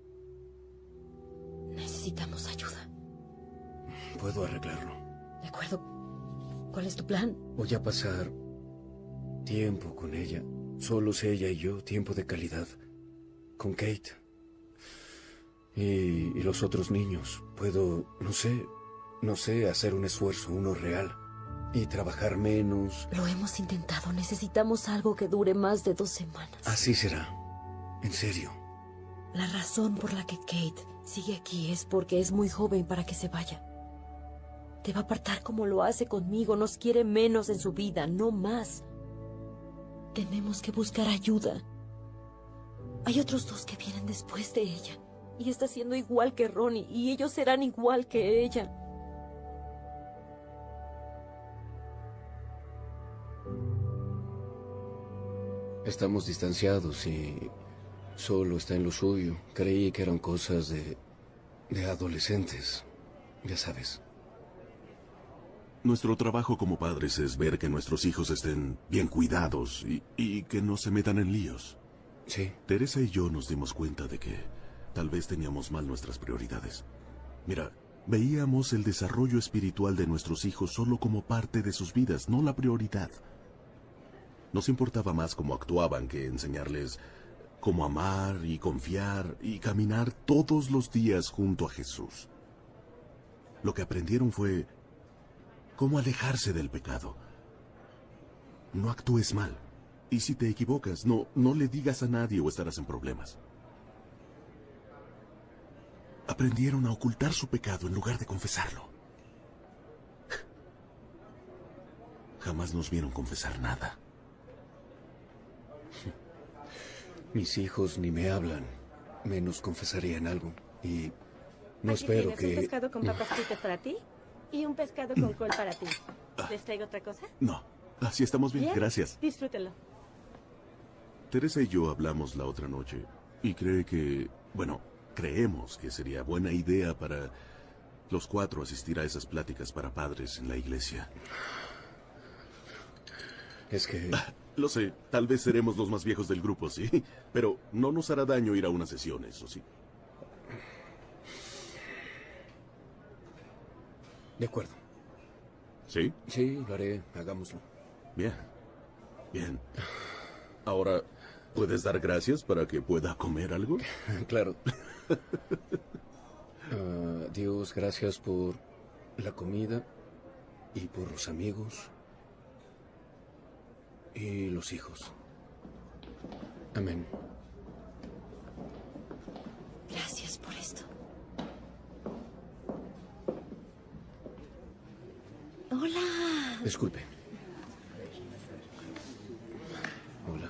Necesitamos ayuda. Puedo arreglarlo. ¿De acuerdo? ¿Cuál es tu plan? Voy a pasar tiempo con ella. Solos ella y yo, tiempo de calidad. Con Kate. Y, y los otros niños. Puedo, no sé, no sé, hacer un esfuerzo, uno real. Y trabajar menos. Lo hemos intentado. Necesitamos algo que dure más de dos semanas. Así será. En serio. La razón por la que Kate sigue aquí es porque es muy joven para que se vaya. Te va a apartar como lo hace conmigo. Nos quiere menos en su vida, no más. Tenemos que buscar ayuda. Hay otros dos que vienen después de ella. Y está siendo igual que Ronnie. Y ellos serán igual que ella. Estamos distanciados y solo está en lo suyo. Creí que eran cosas de, de adolescentes. Ya sabes. Nuestro trabajo como padres es ver que nuestros hijos estén bien cuidados y, y que no se metan en líos. Sí. Teresa y yo nos dimos cuenta de que tal vez teníamos mal nuestras prioridades. Mira, veíamos el desarrollo espiritual de nuestros hijos solo como parte de sus vidas, no la prioridad. Nos importaba más cómo actuaban que enseñarles cómo amar y confiar y caminar todos los días junto a Jesús. Lo que aprendieron fue cómo alejarse del pecado. No actúes mal. Y si te equivocas, no, no le digas a nadie o estarás en problemas. Aprendieron a ocultar su pecado en lugar de confesarlo. Jamás nos vieron confesar nada. Mis hijos ni me hablan, menos confesarían algo. Y no Aquí espero tienes que... un pescado con papas fritas para ti y un pescado con col para ti. ¿Les traigo otra cosa? No, así estamos bien, gracias. Disfrútenlo. Teresa y yo hablamos la otra noche y cree que, bueno, creemos que sería buena idea para los cuatro asistir a esas pláticas para padres en la iglesia. Es que... Ah, lo sé, tal vez seremos los más viejos del grupo, sí, pero no nos hará daño ir a unas sesiones, ¿o sí? De acuerdo. ¿Sí? Sí, lo haré, hagámoslo. Bien, bien. Ahora, ¿puedes dar gracias para que pueda comer algo? Claro. Uh, Dios, gracias por la comida y por los amigos y los hijos. Amén. Gracias por esto. Hola. Disculpe. Hola.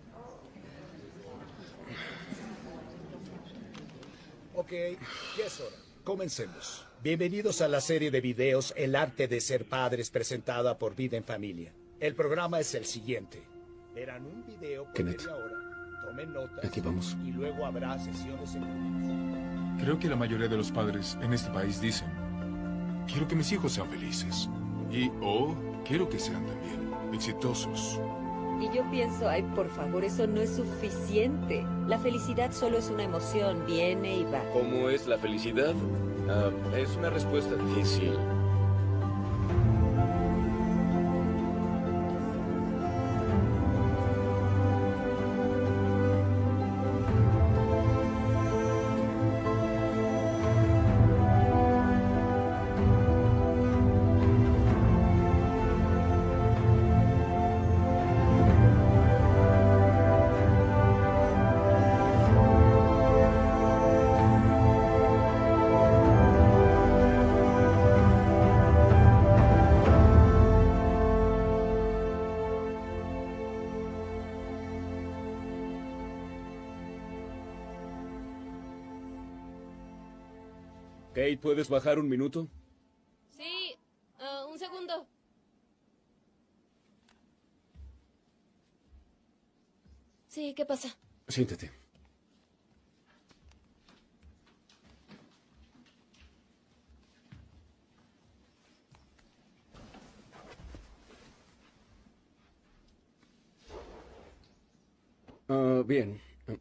Ok, ya es hora. Comencemos. Bienvenidos a la serie de videos El arte de ser padres presentada por Vida en Familia. El programa es el siguiente. Verán un video por Kenneth. media hora, tomen notas Aquí vamos. y luego habrá sesiones en grupos. Creo que la mayoría de los padres en este país dicen, quiero que mis hijos sean felices. Y, oh, quiero que sean también exitosos. Y yo pienso, ay, por favor, eso no es suficiente. La felicidad solo es una emoción, viene y va. ¿Cómo es la felicidad? Ah, es una respuesta difícil. Kate, ¿puedes bajar un minuto? Sí, uh, un segundo. Sí, ¿qué pasa? Siéntate. Ah, bien.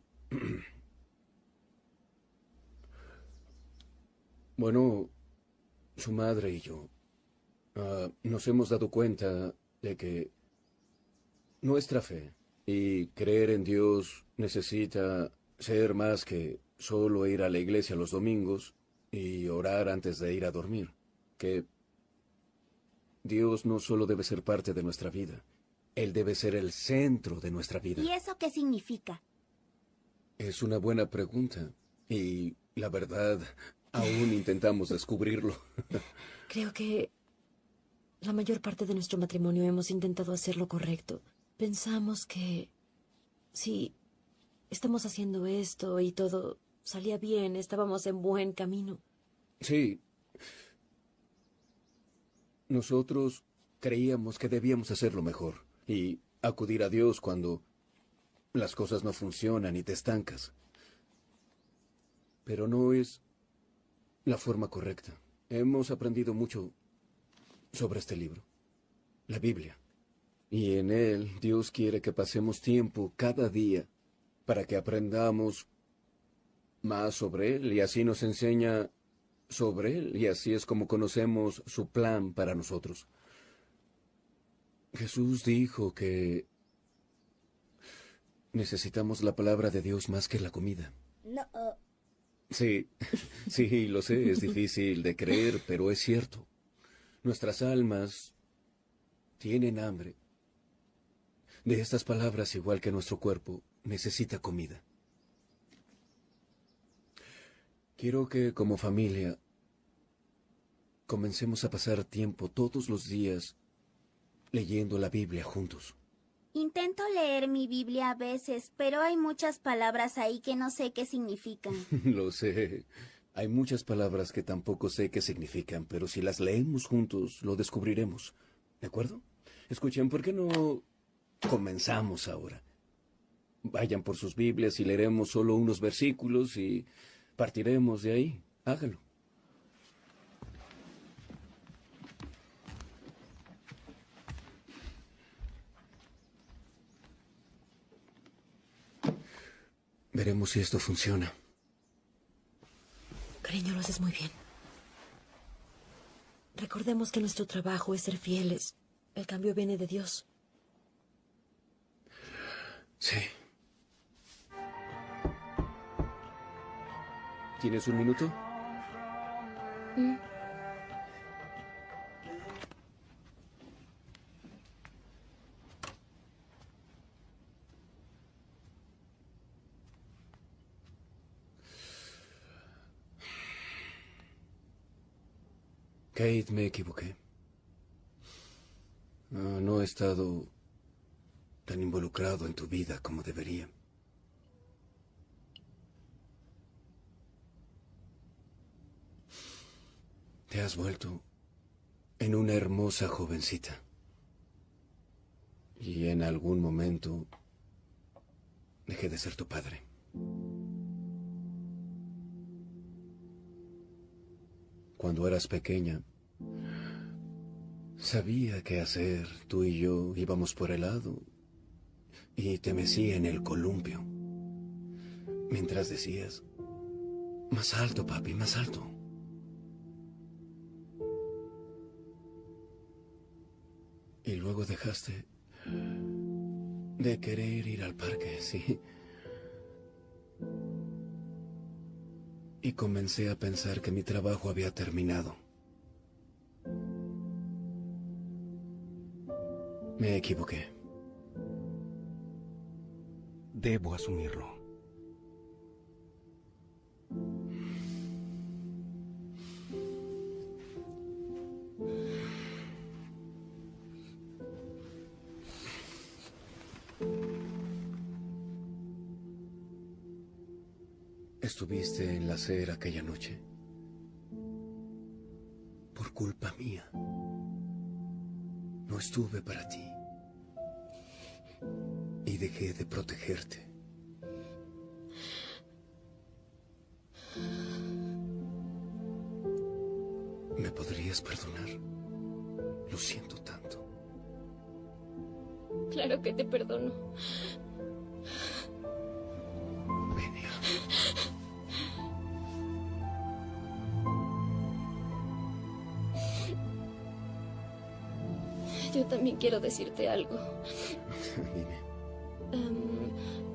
Bueno, su madre y yo ah, nos hemos dado cuenta de que nuestra fe y creer en Dios necesita ser más que solo ir a la iglesia los domingos y orar antes de ir a dormir. Que Dios no solo debe ser parte de nuestra vida, Él debe ser el centro de nuestra vida. ¿Y eso qué significa? Es una buena pregunta y la verdad, aún intentamos descubrirlo. Creo que la mayor parte de nuestro matrimonio hemos intentado hacer lo correcto. Pensamos que si estamos haciendo esto y todo salía bien, estábamos en buen camino. Sí. Nosotros creíamos que debíamos hacerlo mejor y acudir a Dios cuando las cosas no funcionan y te estancas. Pero no es la forma correcta. Hemos aprendido mucho sobre este libro, la Biblia. Y en él Dios quiere que pasemos tiempo cada día para que aprendamos más sobre Él y así nos enseña sobre Él y así es como conocemos su plan para nosotros. Jesús dijo que necesitamos la palabra de Dios más que la comida. No. Sí, sí, lo sé, es difícil de creer, pero es cierto. Nuestras almas tienen hambre de estas palabras, igual que nuestro cuerpo necesita comida. Quiero que como familia comencemos a pasar tiempo todos los días leyendo la Biblia juntos. Intento leer mi Biblia a veces, pero hay muchas palabras ahí que no sé qué significan. Lo sé. Hay muchas palabras que tampoco sé qué significan, pero si las leemos juntos, lo descubriremos. ¿De acuerdo? Escuchen, ¿por qué no comenzamos ahora? Vayan por sus Biblias y leeremos solo unos versículos y partiremos de ahí. Hágalo. Veremos si esto funciona. Cariño, lo haces muy bien. Recordemos que nuestro trabajo es ser fieles. El cambio viene de Dios. Sí. ¿Tienes un minuto? ¿Mm? Kate, me equivoqué. No, no he estado tan involucrado en tu vida como debería. Te has vuelto en una hermosa jovencita. Y en algún momento dejé de ser tu padre. Cuando eras pequeña, sabía qué hacer. Tú y yo íbamos por el lado y te mecía en el columpio. Mientras decías, más alto, papi, más alto. Y luego dejaste de querer ir al parque, ¿sí? Y comencé a pensar que mi trabajo había terminado. Me equivoqué. Debo asumirlo. Estuviste en la acera aquella noche. Por culpa mía. No estuve para ti. Y dejé de protegerte. ¿Me podrías perdonar? Lo siento tanto. Claro que te perdono. Yo también quiero decirte algo. Dime. Um,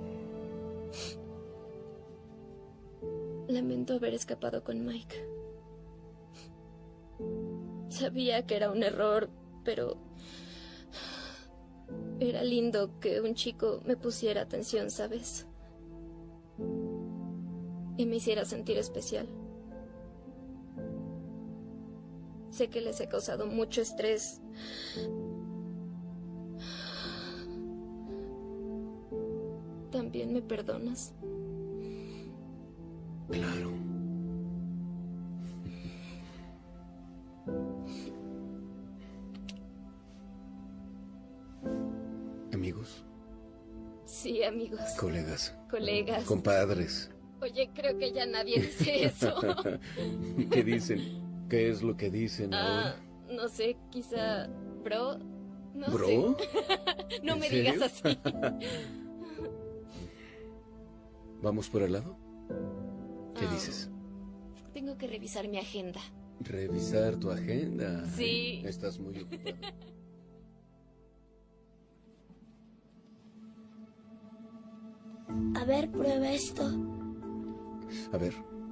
lamento haber escapado con Mike. Sabía que era un error, pero era lindo que un chico me pusiera atención, ¿sabes? Y me hiciera sentir especial. Sé que les he causado mucho estrés. ¿También me perdonas? Claro. ¿Amigos? Sí, amigos. Colegas. Colegas. Compadres. Oye, creo que ya nadie dice eso. ¿Qué dicen? ¿Qué es lo que dicen Ah, ahora? no sé, quizá... Bro. No ¿Bro? sé. No ¿En me serio? digas así. ¿Vamos por el lado? ¿Qué Ah. dices? Tengo que revisar mi agenda. Revisar tu agenda. Sí. Estás muy ocupado. A ver, prueba esto. A ver.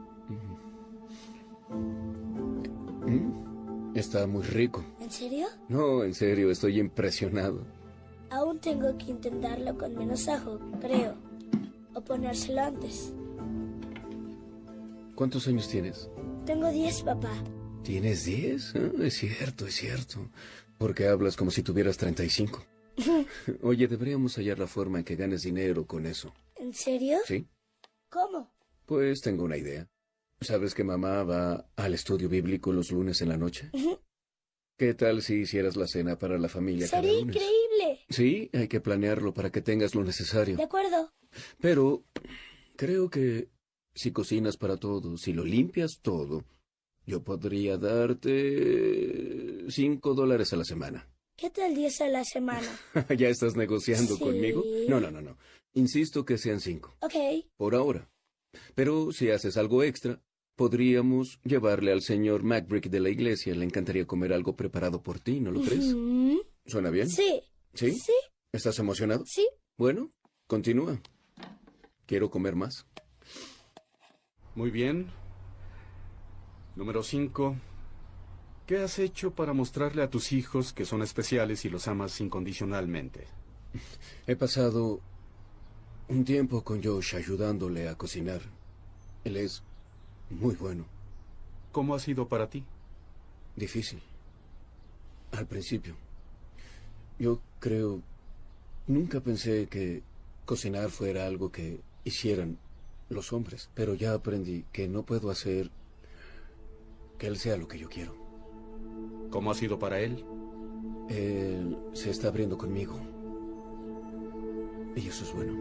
Mm, Está muy rico. ¿En serio? No, en serio, estoy impresionado. Aún tengo que intentarlo con menos ajo, creo. O ponérselo antes. ¿Cuántos años tienes? Tengo diez, papá. ¿Tienes diez? Ah, es cierto, es cierto. Porque hablas como si tuvieras treinta y cinco. Oye, deberíamos hallar la forma en que ganes dinero con eso. ¿En serio? ¿Sí? ¿Cómo? Pues tengo una idea. ¿Sabes que mamá va al estudio bíblico los lunes en la noche? ¿Qué tal si hicieras la cena para la familia cada Sería lunes? increíble. Sí, hay que planearlo para que tengas lo necesario. De acuerdo. Pero creo que si cocinas para todos, si lo limpias todo, yo podría darte cinco dólares a la semana. ¿Qué tal diez a la semana? ¿Ya estás negociando Sí. conmigo? No, no, no, no. Insisto que sean cinco. Ok. Por ahora. Pero si haces algo extra, podríamos llevarle al señor McBrick de la iglesia. Le encantaría comer algo preparado por ti, ¿no lo crees? Ujú. ¿Suena bien? Sí. ¿Sí? Sí. ¿Estás emocionado? Sí. Bueno, continúa. Quiero comer más. Muy bien. Número cinco. ¿Qué has hecho para mostrarle a tus hijos que son especiales y los amas incondicionalmente? He pasado un tiempo con Josh ayudándole a cocinar. Él es muy bueno. ¿Cómo ha sido para ti? Difícil. Al principio. Yo creo... Nunca pensé que cocinar fuera algo que hicieran los hombres, pero ya aprendí que no puedo hacer que él sea lo que yo quiero. ¿Cómo ha sido para él? Él se está abriendo conmigo. Y eso es bueno.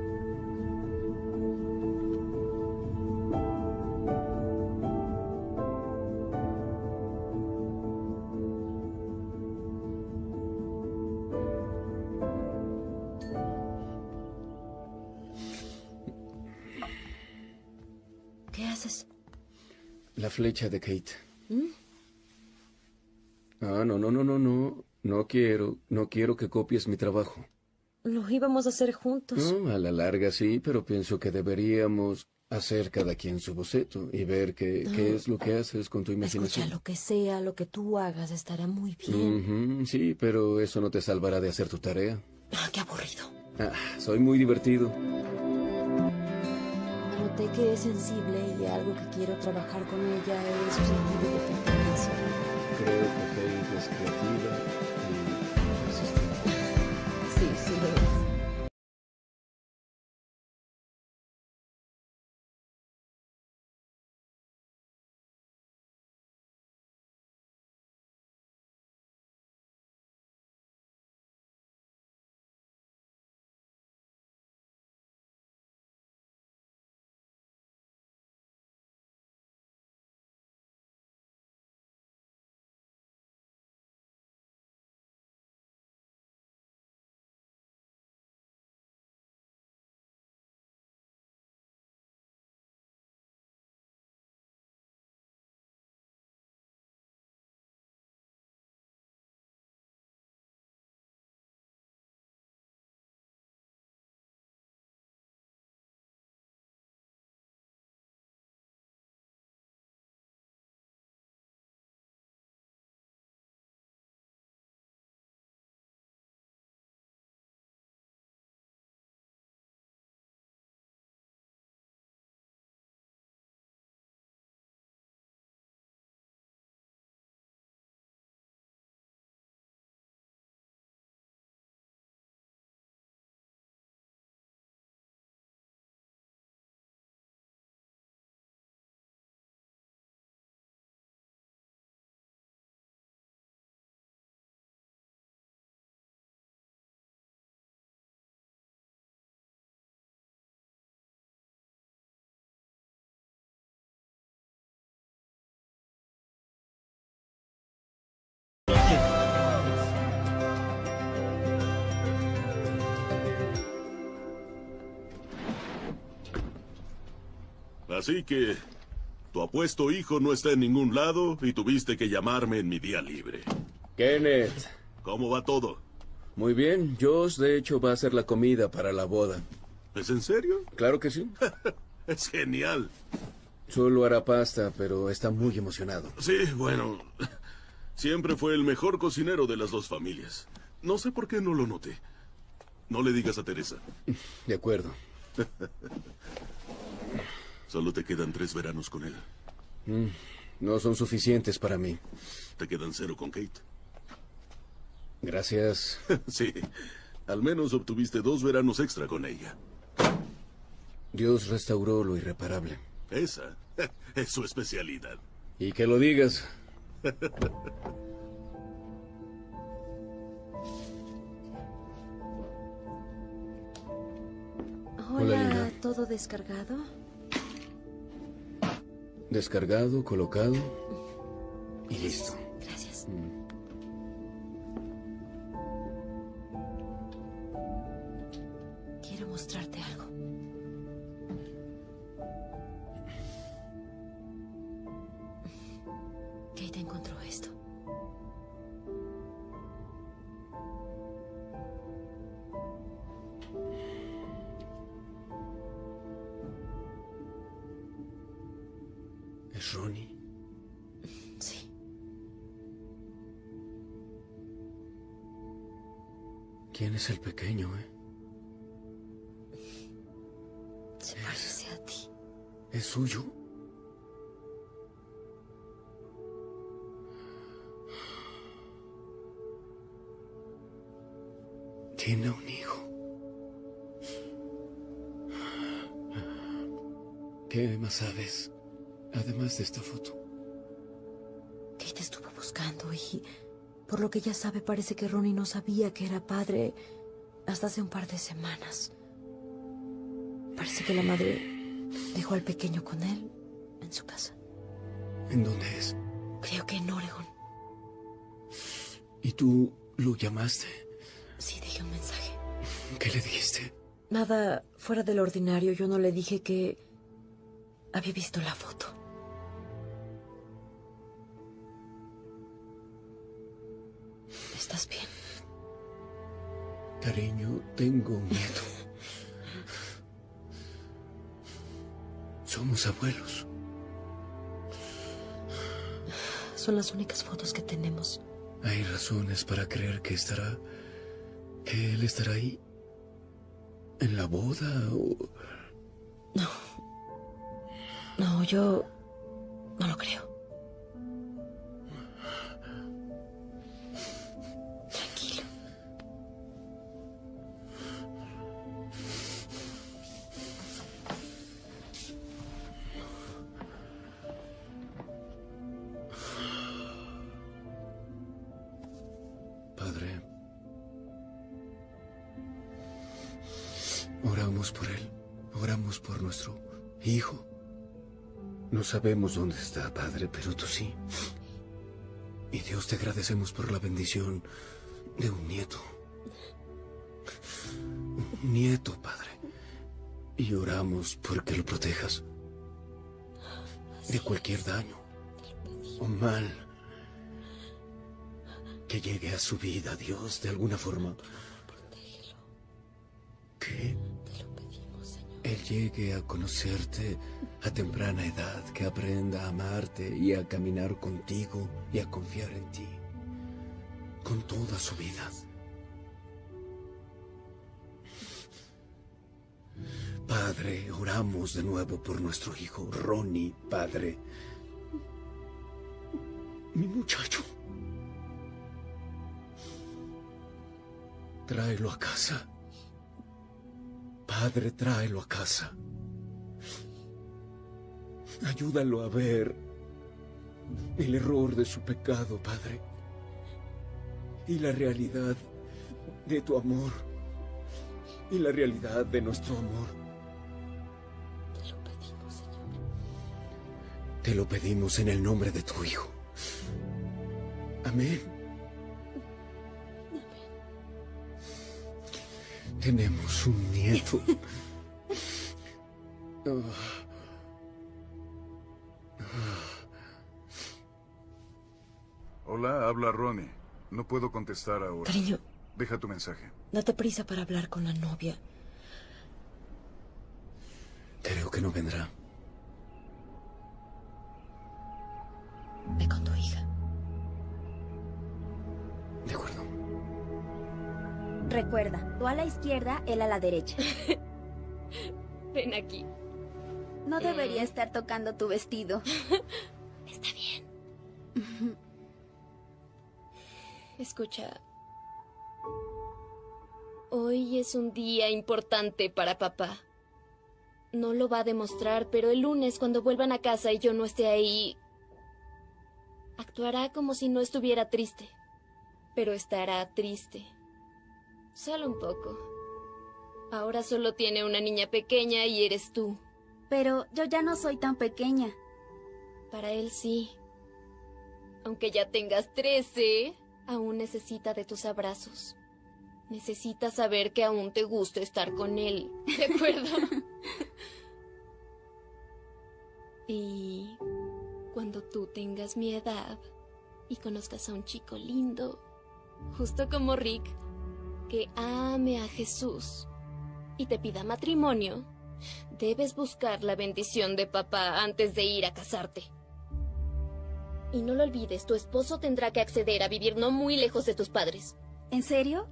¿Qué haces? La flecha de Kate. ¿Mm? Ah, no, no, no, no, no. No quiero, no quiero que copies mi trabajo. Lo íbamos a hacer juntos. No, a la larga sí, pero pienso que deberíamos hacer cada quien su boceto y ver qué, No. qué es lo que haces con tu Escucha, imaginación. lo que sea, lo que tú hagas estará muy bien. Ujú, sí, pero eso no te salvará de hacer tu tarea. Ah, qué aburrido. Ah, soy muy divertido. Noté que es sensible y algo que quiero trabajar con ella es su sentido de pertenencia. Creo que Kate es creativa y resistente. Sí, sí lo es. Así que tu apuesto hijo no está en ningún lado y tuviste que llamarme en mi día libre. Kenneth. ¿Cómo va todo? Muy bien. Josh, de hecho, va a hacer la comida para la boda. ¿Es en serio? Claro que sí. Es genial. Solo hará pasta, pero está muy emocionado. Sí, bueno, siempre fue el mejor cocinero de las dos familias. No sé por qué no lo noté. No le digas a Teresa. De acuerdo. Solo te quedan tres veranos con él. Mm, no son suficientes para mí. Te quedan cero con Kate. Gracias. Sí. Al menos obtuviste dos veranos extra con ella. Dios restauró lo irreparable. Esa es su especialidad. Y que lo digas. Hola, Linda. ¿todo descargado? Descargado, colocado y listo. Gracias. Mm. Quiero mostrarte algo. Kate encontró esto. ¿Es Ronnie? Sí. ¿Quién es el pequeño, eh? Se parece a ti. ¿Es suyo? Tiene un hijo. ¿Qué más sabes? Además de esta foto. Kate estuvo buscando y, por lo que ella sabe, parece que Ronnie no sabía que era padre hasta hace un par de semanas. Parece que la madre dejó al pequeño con él en su casa. ¿En dónde es? Creo que en Oregon. ¿Y tú lo llamaste? Sí, dejé un mensaje. ¿Qué le dijiste? Nada fuera del ordinario. Yo no le dije que había visto la foto. ¿Estás bien? Cariño, tengo miedo. Somos abuelos. Son las únicas fotos que tenemos. Hay razones para creer que estará... que él estará ahí. ¿En la boda o...? No. No, yo no lo creo. Tranquilo. Padre, oramos por él, oramos por nuestro hijo. No sabemos dónde está, Padre, pero tú sí. Y Dios, te agradecemos por la bendición de un nieto. Un nieto, Padre. Y oramos porque lo protejas de cualquier daño o mal que llegue a su vida, Dios, de alguna forma. Que él llegue a conocerte a temprana edad, que aprenda a amarte y a caminar contigo y a confiar en ti con toda su vida. Padre, oramos de nuevo por nuestro hijo Ronnie, Padre. Mi muchacho. Tráelo a casa. Padre, tráelo a casa. Ayúdalo a ver el error de su pecado, Padre, y la realidad de tu amor, y la realidad de nuestro amor. Te lo pedimos, Señor. Te lo pedimos en el nombre de tu Hijo. Amén. Tenemos un nieto. Oh. Hola, habla Ronnie. No puedo contestar ahora. Cariño. Deja tu mensaje. Date prisa para hablar con la novia. Creo que no vendrá. Ve con tu hija. De acuerdo. Recuerda, tú a la izquierda, él a la derecha. Ven aquí. No debería estar tocando tu vestido. Está bien. Escucha, Hoy es un día importante para papá. No lo va a demostrar, pero el lunes, cuando vuelvan a casa y yo no esté ahí, actuará como si no estuviera triste. Pero estará triste. Solo un poco. Ahora solo tiene una niña pequeña y eres tú. Pero yo ya no soy tan pequeña. Para él sí. Aunque ya tengas trece, aún necesita de tus abrazos. Necesita saber que aún te gusta estar con él. ¿De acuerdo? Y cuando tú tengas mi edad y conozcas a un chico lindo, justo como Rick, que ame a Jesús y te pida matrimonio, debes buscar la bendición de papá antes de ir a casarte. Y no lo olvides, tu esposo tendrá que acceder a vivir no muy lejos de tus padres. ¿En serio?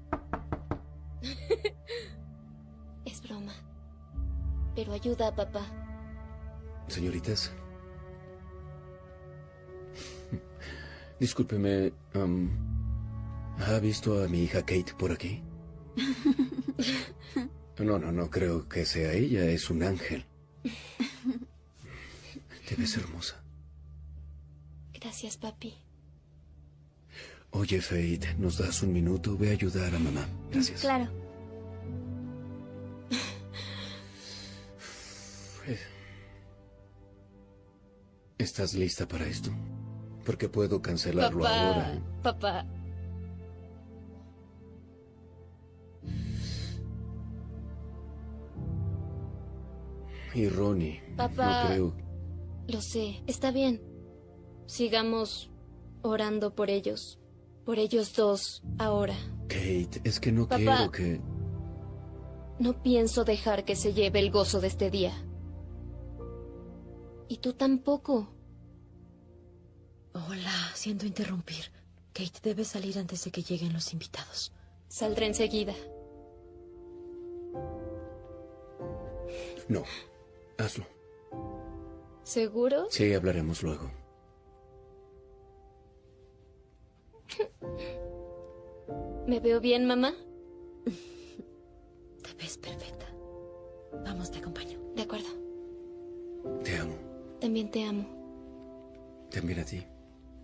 Es broma. Pero ayuda a papá. Señoritas. Discúlpeme, um, ¿ha visto a mi hija Kate por aquí? No, no, no creo que sea ella, es un ángel. Te ves hermosa. Gracias, papi. Oye, Faith, ¿nos das un minuto? Ve a ayudar a mamá. Gracias. Claro. ¿Estás lista para esto? Porque puedo cancelarlo Papá, ahora. papá. Y Ronnie, Papá. no creo... Lo sé, está bien. Sigamos orando por ellos. Por ellos dos, ahora. Kate, es que no Papá. quiero que... No pienso dejar que se lleve el gozo de este día. Y tú tampoco. Hola, siento interrumpir. Kate debe salir antes de que lleguen los invitados. Saldré enseguida. No, hazlo. ¿Seguro? Sí, hablaremos luego. ¿Me veo bien, mamá? Te ves perfecta. Vamos, te acompaño. De acuerdo. Te amo. También te amo. También a ti.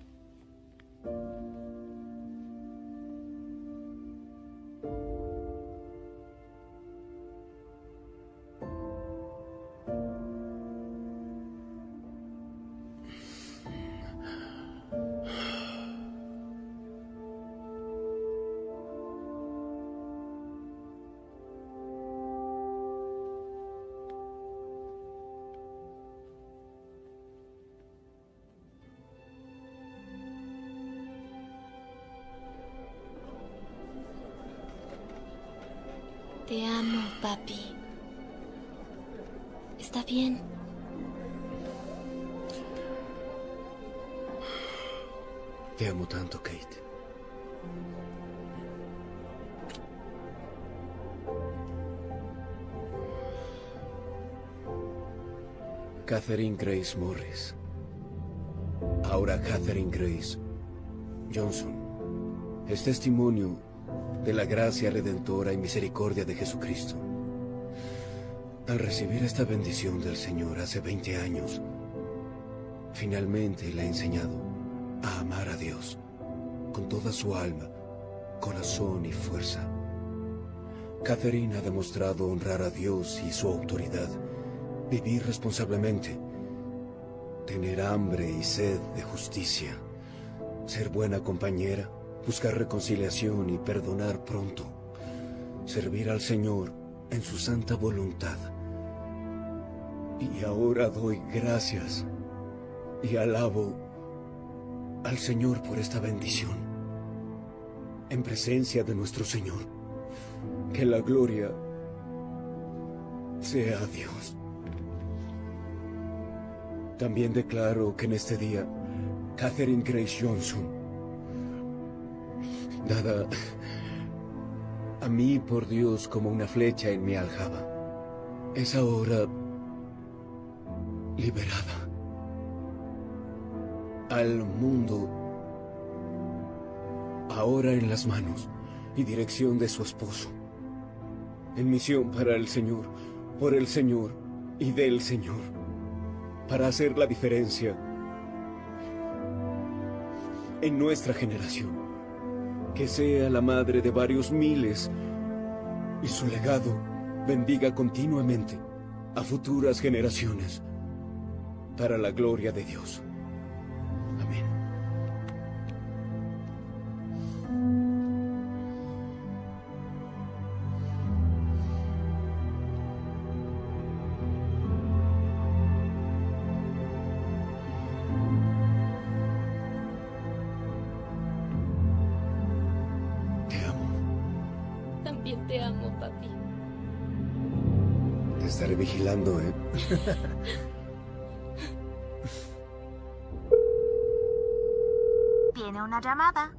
Te amo, papi. Está bien. Te amo tanto, Kate. Catherine Grace Morris. Ahora Catherine Grace Johnson. Es testimonio de la gracia redentora y misericordia de Jesucristo. Al recibir esta bendición del Señor hace veinte años, finalmente le ha enseñado a amar a Dios con toda su alma, corazón y fuerza. Catherine ha demostrado honrar a Dios y su autoridad, vivir responsablemente, tener hambre y sed de justicia, ser buena compañera, buscar reconciliación y perdonar pronto, servir al Señor en su santa voluntad. Y ahora doy gracias y alabo al Señor por esta bendición. En presencia de nuestro Señor, que la gloria sea a Dios. También declaro que en este día, Catherine Grace Johnson, dada a mí por Dios como una flecha en mi aljaba, es ahora liberada. Al mundo, ahora en las manos y dirección de su esposo, En misión para el Señor, por el Señor y del Señor. Para hacer la diferencia en nuestra generación. Que sea la madre de varios miles y su legado bendiga continuamente a futuras generaciones para la gloria de Dios. Amén. También te amo, papi. Te estaré vigilando, ¿eh? Tiene una llamada.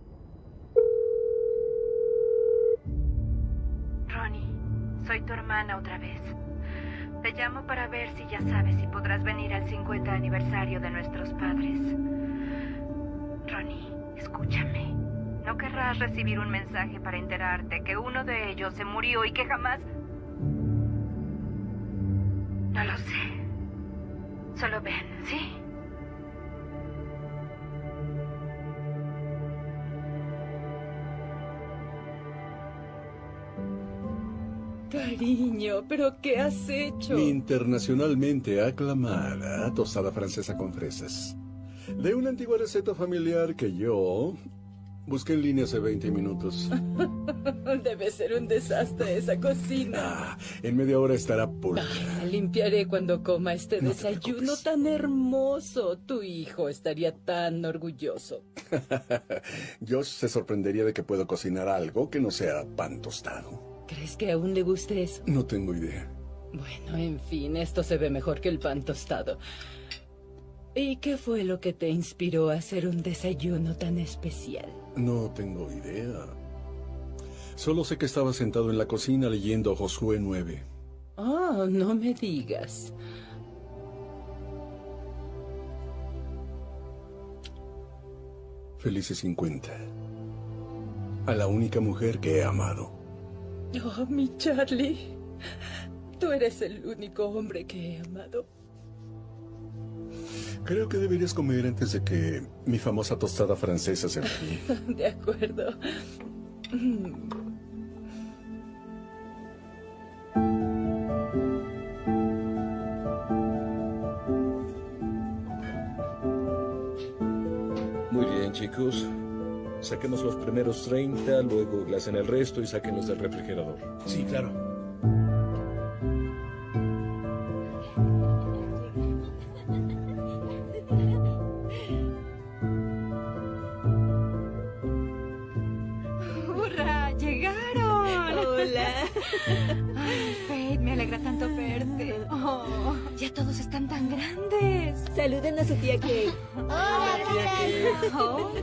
Ronnie, soy tu hermana otra vez. Te llamo para ver si ya sabes si podrás venir al cincuenta aniversario de nuestros padres. Ronnie, escúchame. No querrás recibir un mensaje para enterarte que uno de ellos se murió y que jamás... No lo sé. Solo ven, ¿sí? Cariño, ¿pero qué has hecho? Mi internacionalmente aclamada tostada francesa con fresas. De una antigua receta familiar que yo busqué en línea hace veinte minutos. Debe ser un desastre esa cocina. Ah, en media hora estará pulcra. La limpiaré cuando coma este No te desayuno tan hermoso. Tu hijo estaría tan orgulloso. Josh se sorprendería de que puedo cocinar algo que no sea pan tostado. ¿Crees que aún le guste eso? No tengo idea. Bueno, en fin, esto se ve mejor que el pan tostado. ¿Y qué fue lo que te inspiró a hacer un desayuno tan especial? No tengo idea. Solo sé que estaba sentado en la cocina leyendo Josué nueve. Oh, no me digas. Felices cincuenta. A la única mujer que he amado. Oh, mi Charlie. Tú eres el único hombre que he amado. Creo que deberías comer antes de que mi famosa tostada francesa se enfríe. De acuerdo. Muy bien, chicos. Saquemos los primeros treinta, luego glasen el resto y sáquenlos del refrigerador. Sí, claro. ¡Hurra! ¡Llegaron! ¡Hola! Ay, Faith, me alegra tanto verte. Oh, ya todos están tan grandes. Saluden a su tía Kate. Hola, tía Kate. Hola.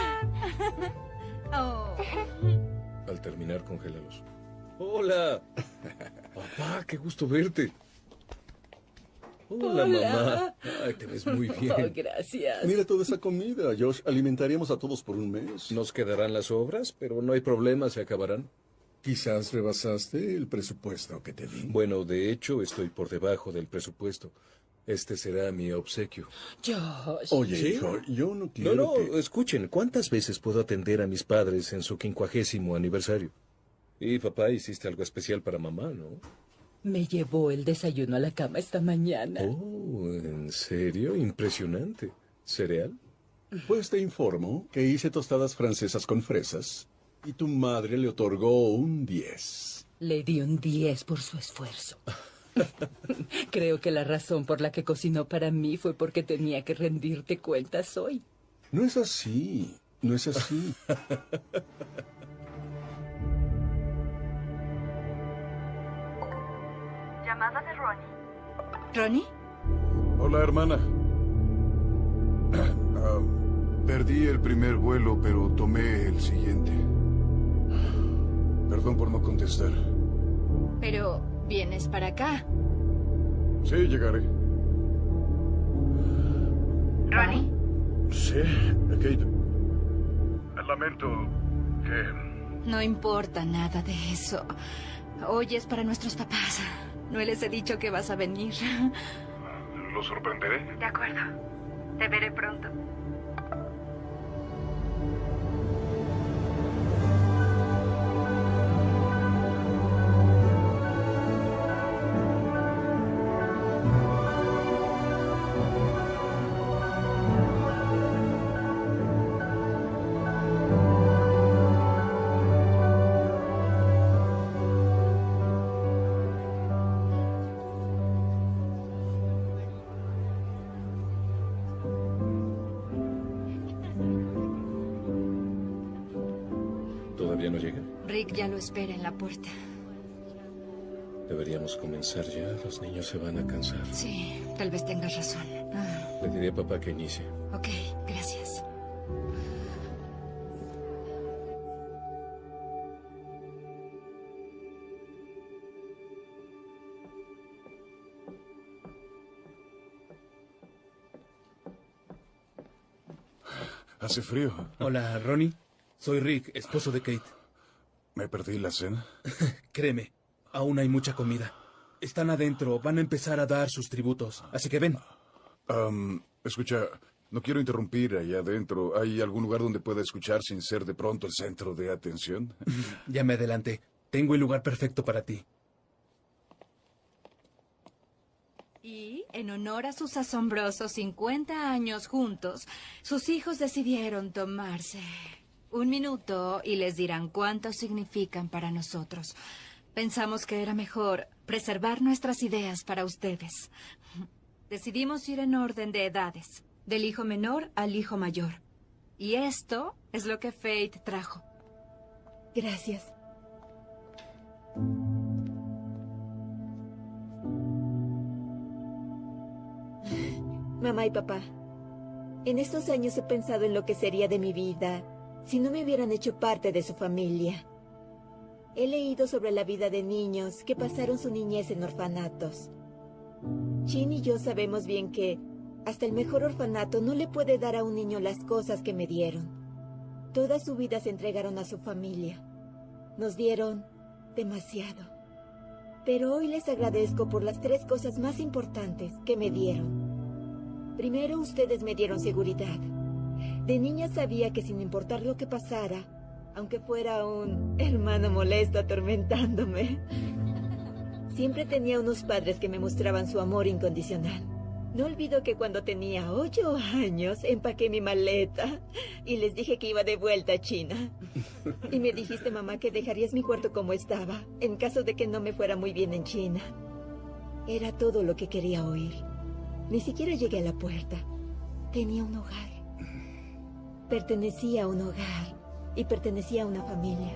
Oh. Al terminar, congélalos. ¡Hola! Papá, qué gusto verte. Hola, Hola. mamá. Ay, te ves muy bien. Oh, gracias. Mira toda esa comida, Josh. Alimentaríamos a todos por un mes. Nos quedarán las sobras, pero no hay problema, se acabarán. Quizás rebasaste el presupuesto que te di. Bueno, de hecho, estoy por debajo del presupuesto. Este será mi obsequio. Josh. Oye, ¿Sí? hijo, yo no quiero No, no, que... escuchen, ¿cuántas veces puedo atender a mis padres en su quincuagésimo aniversario? Y papá, hiciste algo especial para mamá, ¿no? Me llevó el desayuno a la cama esta mañana. Oh, ¿en serio? Impresionante. ¿Cereal? Pues te informo que hice tostadas francesas con fresas y tu madre le otorgó un diez. Le di un diez por su esfuerzo. Creo que la razón por la que cocinó para mí fue porque tenía que rendirte cuentas hoy. No es así, no es así. Llamada de Ronnie. ¿Ronnie? Hola, hermana. Ah, perdí el primer vuelo, pero tomé el siguiente. Perdón por no contestar. Pero vienes para acá. Sí, llegaré. ¿Ronnie? Sí, Kate. Lamento que... No importa nada de eso. Hoy es para nuestros papás. No les he dicho que vas a venir. ¿Lo sorprenderé? De acuerdo. Te veré pronto. ¿Todavía no llega? Rick ya lo espera en la puerta. Deberíamos comenzar ya. Los niños se van a cansar. Sí, tal vez tengas razón. Ah, Le diré a papá que inicie. ok, gracias. Hace frío. Hola, Ronnie. Soy Rick, esposo de Kate. ¿Me perdí la cena? Créeme, aún hay mucha comida. Están adentro, van a empezar a dar sus tributos. Así que ven. Um, escucha, no quiero interrumpir allá adentro. ¿Hay algún lugar donde pueda escuchar sin ser de pronto el centro de atención? Ya me adelanté. Tengo el lugar perfecto para ti. Y, en honor a sus asombrosos cincuenta años juntos, sus hijos decidieron tomarse un minuto y les dirán cuánto significan para nosotros. Pensamos que era mejor preservar nuestras ideas para ustedes. Decidimos ir en orden de edades, del hijo menor al hijo mayor. Y esto es lo que Faith trajo. Gracias. Mamá y papá, en estos años he pensado en lo que sería de mi vida si no me hubieran hecho parte de su familia. He leído sobre la vida de niños que pasaron su niñez en orfanatos. Chin y yo sabemos bien que hasta el mejor orfanato no le puede dar a un niño las cosas que me dieron. Toda su vida se entregaron a su familia. Nos dieron demasiado. Pero hoy les agradezco por las tres cosas más importantes que me dieron. Primero, ustedes me dieron seguridad. De niña sabía que sin importar lo que pasara, aunque fuera un hermano molesto atormentándome, siempre tenía unos padres que me mostraban su amor incondicional. No olvido que cuando tenía ocho años empaqué mi maleta y les dije que iba de vuelta a China. Y me dijiste, mamá, que dejarías mi cuarto como estaba en caso de que no me fuera muy bien en China. Era todo lo que quería oír. Ni siquiera llegué a la puerta. Tenía un hogar. Pertenecía a un hogar y pertenecía a una familia.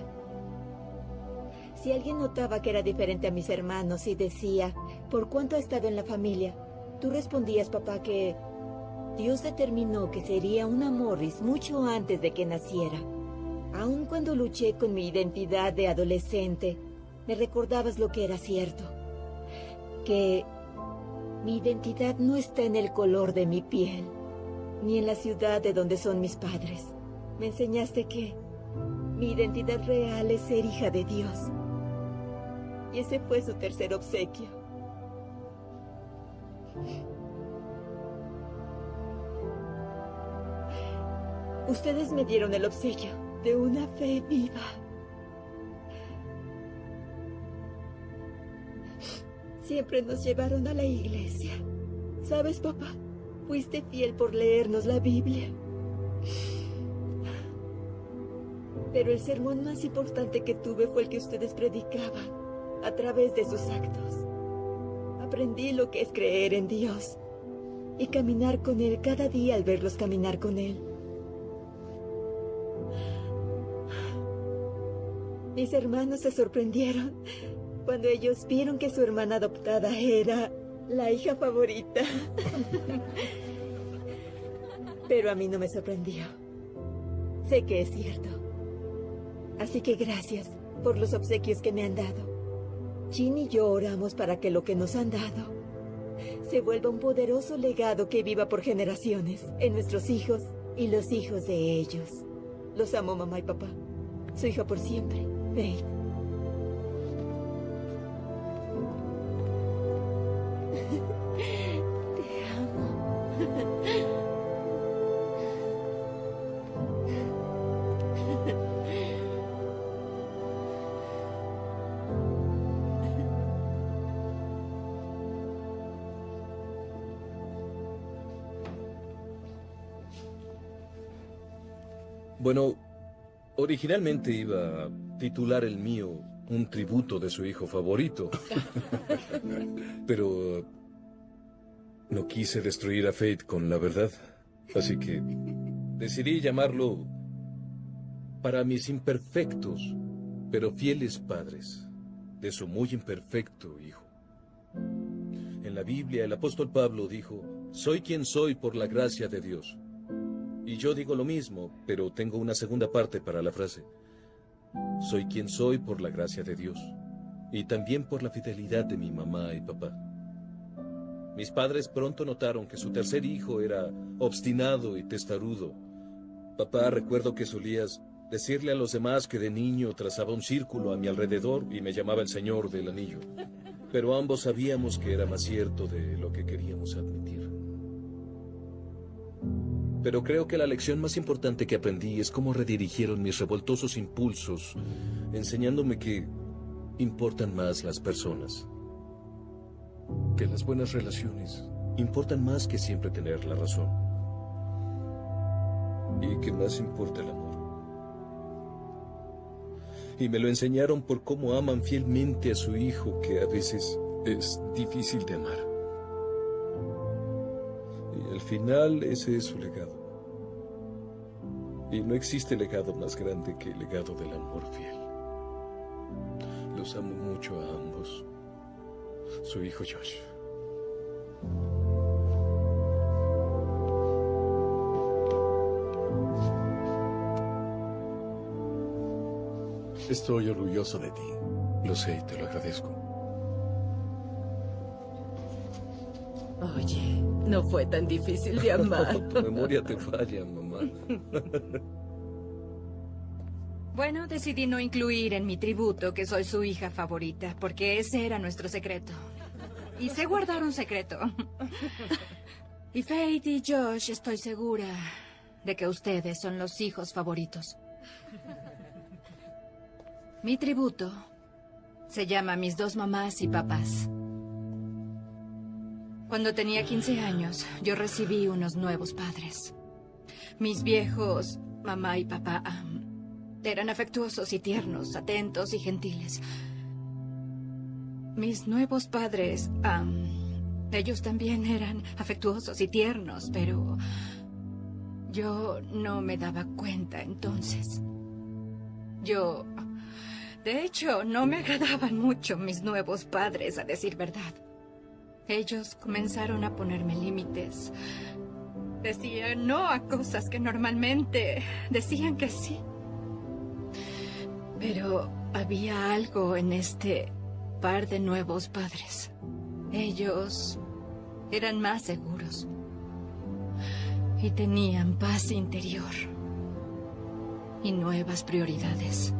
Si alguien notaba que era diferente a mis hermanos y decía, ¿por cuánto ha estado en la familia? Tú respondías, papá, que Dios determinó que sería una Morris mucho antes de que naciera. Aun cuando luché con mi identidad de adolescente, me recordabas lo que era cierto. Que mi identidad no está en el color de mi piel, ni en la ciudad de donde son mis padres. Me enseñaste que mi identidad real es ser hija de Dios. Y ese fue su tercer obsequio. Ustedes me dieron el obsequio de una fe viva. Siempre nos llevaron a la iglesia. ¿Sabes, papá? Fuiste fiel por leernos la Biblia. Pero el sermón más importante que tuve fue el que ustedes predicaban a través de sus actos. Aprendí lo que es creer en Dios y caminar con Él cada día al verlos caminar con Él. Mis hermanos se sorprendieron cuando ellos vieron que su hermana adoptada era la hija favorita. Pero a mí no me sorprendió. Sé que es cierto. Así que gracias por los obsequios que me han dado. Chin y yo oramos para que lo que nos han dado se vuelva un poderoso legado que viva por generaciones en nuestros hijos y los hijos de ellos. Los amo, mamá y papá. Su hija por siempre, Faith. Bueno, originalmente iba a titular el mío un tributo de su hijo favorito. Pero no quise destruir a Fate con la verdad. Así que decidí llamarlo Para mis imperfectos, pero fieles padres, de su muy imperfecto hijo. En la Biblia el apóstol Pablo dijo, soy quien soy por la gracia de Dios. Y yo digo lo mismo, pero tengo una segunda parte para la frase. Soy quien soy por la gracia de Dios, y también por la fidelidad de mi mamá y papá. Mis padres pronto notaron que su tercer hijo era obstinado y testarudo. Papá, recuerdo que solías decirle a los demás que de niño trazaba un círculo a mi alrededor y me llamaba el Señor del Anillo. Pero ambos sabíamos que era más cierto de lo que queríamos admitir. Pero creo que la lección más importante que aprendí es cómo redirigieron mis revoltosos impulsos, enseñándome que importan más las personas, que las buenas relaciones importan más que siempre tener la razón, y que más importa el amor. Y me lo enseñaron por cómo aman fielmente a su hijo, que a veces es difícil de amar. Y al final ese es su legado. Y no existe legado más grande que el legado del amor fiel. Los amo mucho a ambos. Su hijo Josh. Estoy orgulloso de ti. Lo sé y te lo agradezco. Oye, no fue tan difícil de amar. Tu memoria te falla, mamá. Bueno, decidí no incluir en mi tributo que soy su hija favorita, porque ese era nuestro secreto. Y sé guardar un secreto. Y Fate y Josh, estoy segura de que ustedes son los hijos favoritos. Mi tributo se llama Mis dos mamás y papás. Cuando tenía quince años, yo recibí unos nuevos padres. Mis viejos mamá y papá um, eran afectuosos y tiernos, atentos y gentiles. Mis nuevos padres, um, ellos también eran afectuosos y tiernos, pero yo no me daba cuenta entonces. Yo... De hecho, no me agradaban mucho mis nuevos padres, a decir verdad. Ellos comenzaron a ponerme límites. Decían no a cosas que normalmente decían que sí. Pero había algo en este par de nuevos padres. Ellos eran más seguros. Y tenían paz interior. Y nuevas prioridades.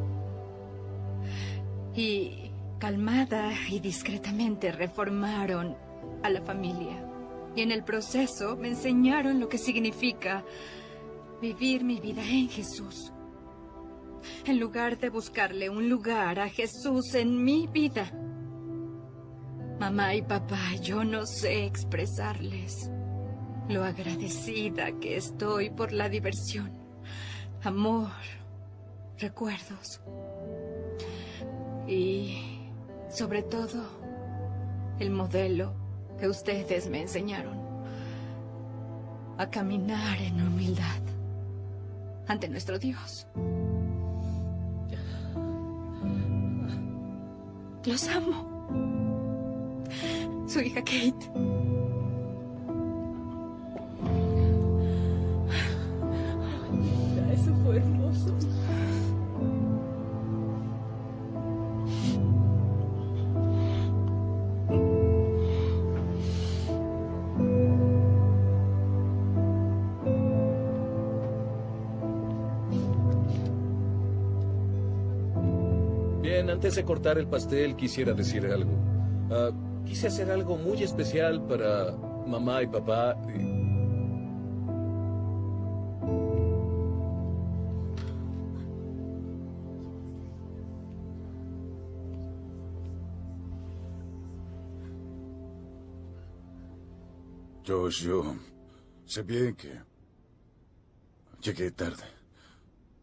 Y calmada y discretamente reformaron a la familia. Y en el proceso me enseñaron lo que significa vivir mi vida en Jesús. En lugar de buscarle un lugar a Jesús en mi vida. Mamá y papá, yo no sé expresarles lo agradecida que estoy por la diversión, amor, recuerdos. Y, sobre todo, el modelo que ustedes me enseñaron a caminar en humildad ante nuestro Dios. Los amo. Su hija Kate. Eso fue hermoso. Antes de cortar el pastel, quisiera decir algo. Uh, quise hacer algo muy especial para mamá y papá. Josh, yo sé bien que llegué tarde.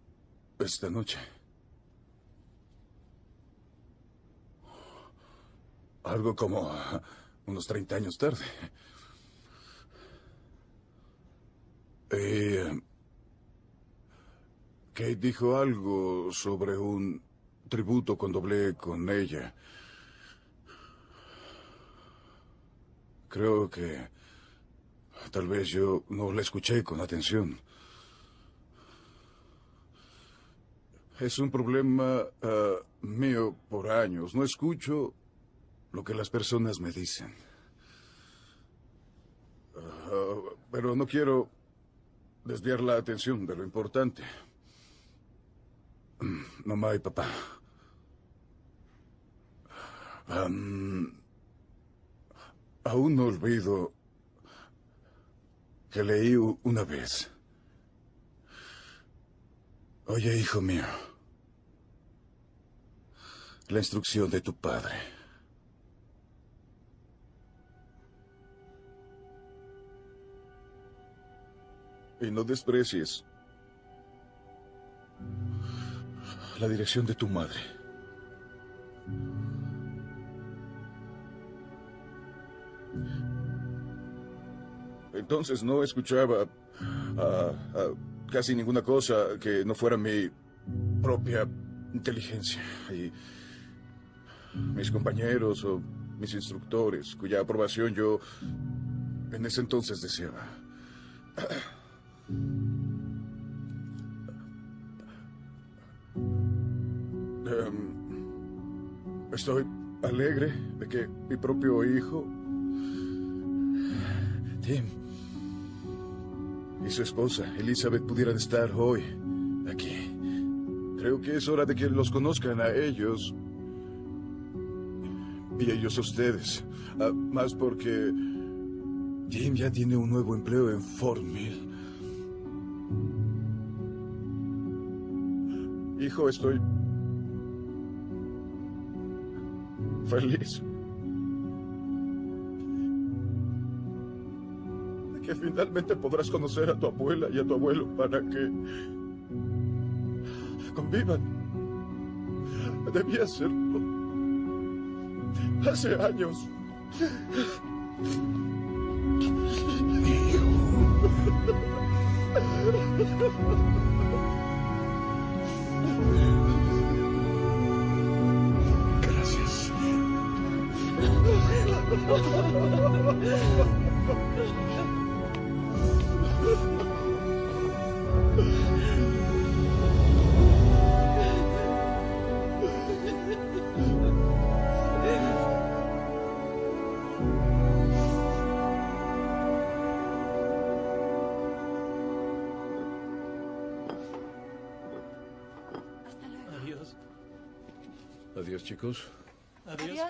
esta noche. Algo como unos treinta años tarde. Eh, Kate dijo algo sobre un tributo cuando hablé con ella. Creo que tal vez yo no la escuché con atención. Es un problema uh, mío por años. No escucho lo que las personas me dicen. Uh, pero no quiero desviar la atención de lo importante. Mamá y papá. Um, aún no olvido que leí una vez. Oye, hijo mío, la instrucción de tu padre. Y no desprecies la dirección de tu madre. Entonces no escuchaba uh, uh, casi ninguna cosa que no fuera mi propia inteligencia. Y mis compañeros o mis instructores, cuya aprobación yo en ese entonces deseaba. Um, estoy alegre de que mi propio hijo, Tim, y su esposa, Elizabeth, pudieran estar hoy aquí. Creo que es hora de que los conozcan a ellos y ellos a ustedes. Uh, más porque Jim ya tiene un nuevo empleo en Fort Mill. Hijo, estoy feliz de que finalmente podrás conocer a tu abuela y a tu abuelo para que convivan. Debía hacerlo hace años. Gracias. Adiós. Adiós, chicos. Adiós.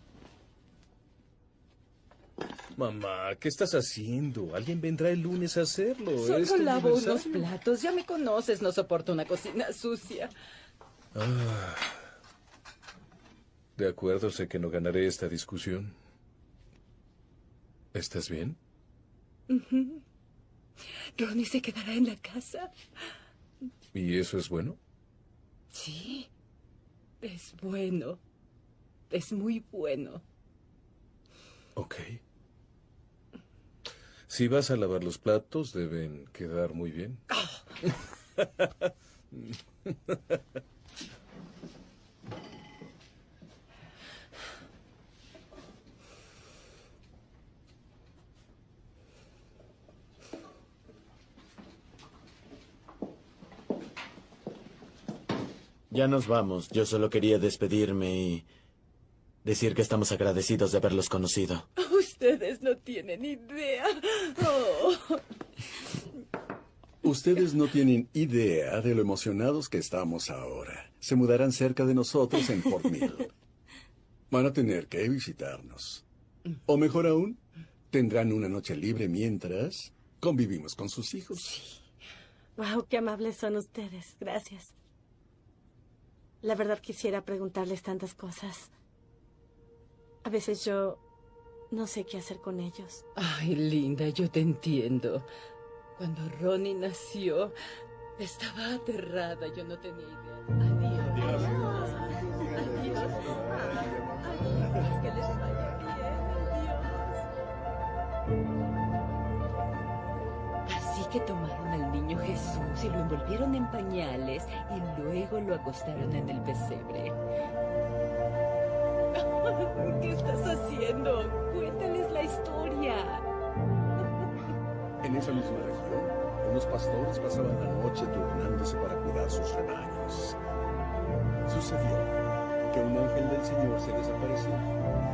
Mamá, ¿qué estás haciendo? Alguien vendrá el lunes a hacerlo. Solo Es tu lavo unos aniversario. platos. Ya me conoces, no soporto una cocina sucia. Ah. De acuerdo, sé que no ganaré esta discusión. ¿Estás bien? Ujú. Ronnie se quedará en la casa. ¿Y eso es bueno? Sí. Es bueno. Es muy bueno. Ok. Si vas a lavar los platos, deben quedar muy bien. Ya nos vamos. Yo solo quería despedirme y decir que estamos agradecidos de haberlos conocido. Ustedes no tienen idea. Oh. Ustedes no tienen idea de lo emocionados que estamos ahora. Se mudarán cerca de nosotros en Fort Mill. Van a tener que visitarnos. O mejor aún, tendrán una noche libre mientras convivimos con sus hijos. Wow, qué amables son ustedes. Gracias. La verdad quisiera preguntarles tantas cosas. A veces yo no sé qué hacer con ellos. Ay, linda, yo te entiendo. Cuando Ronnie nació, Estaba aterrada, yo no tenía idea. Adiós. Adiós. Adiós. Adiós. Que les vaya bien. Adiós. Así que tomaron al niño Jesús y lo envolvieron en pañales y luego lo acostaron en el pesebre. ¿Qué estás haciendo? Cuéntales la historia. En esa misma región, unos pastores pasaban la noche turnándose para cuidar sus rebaños. Sucedió que un ángel del Señor se les apareció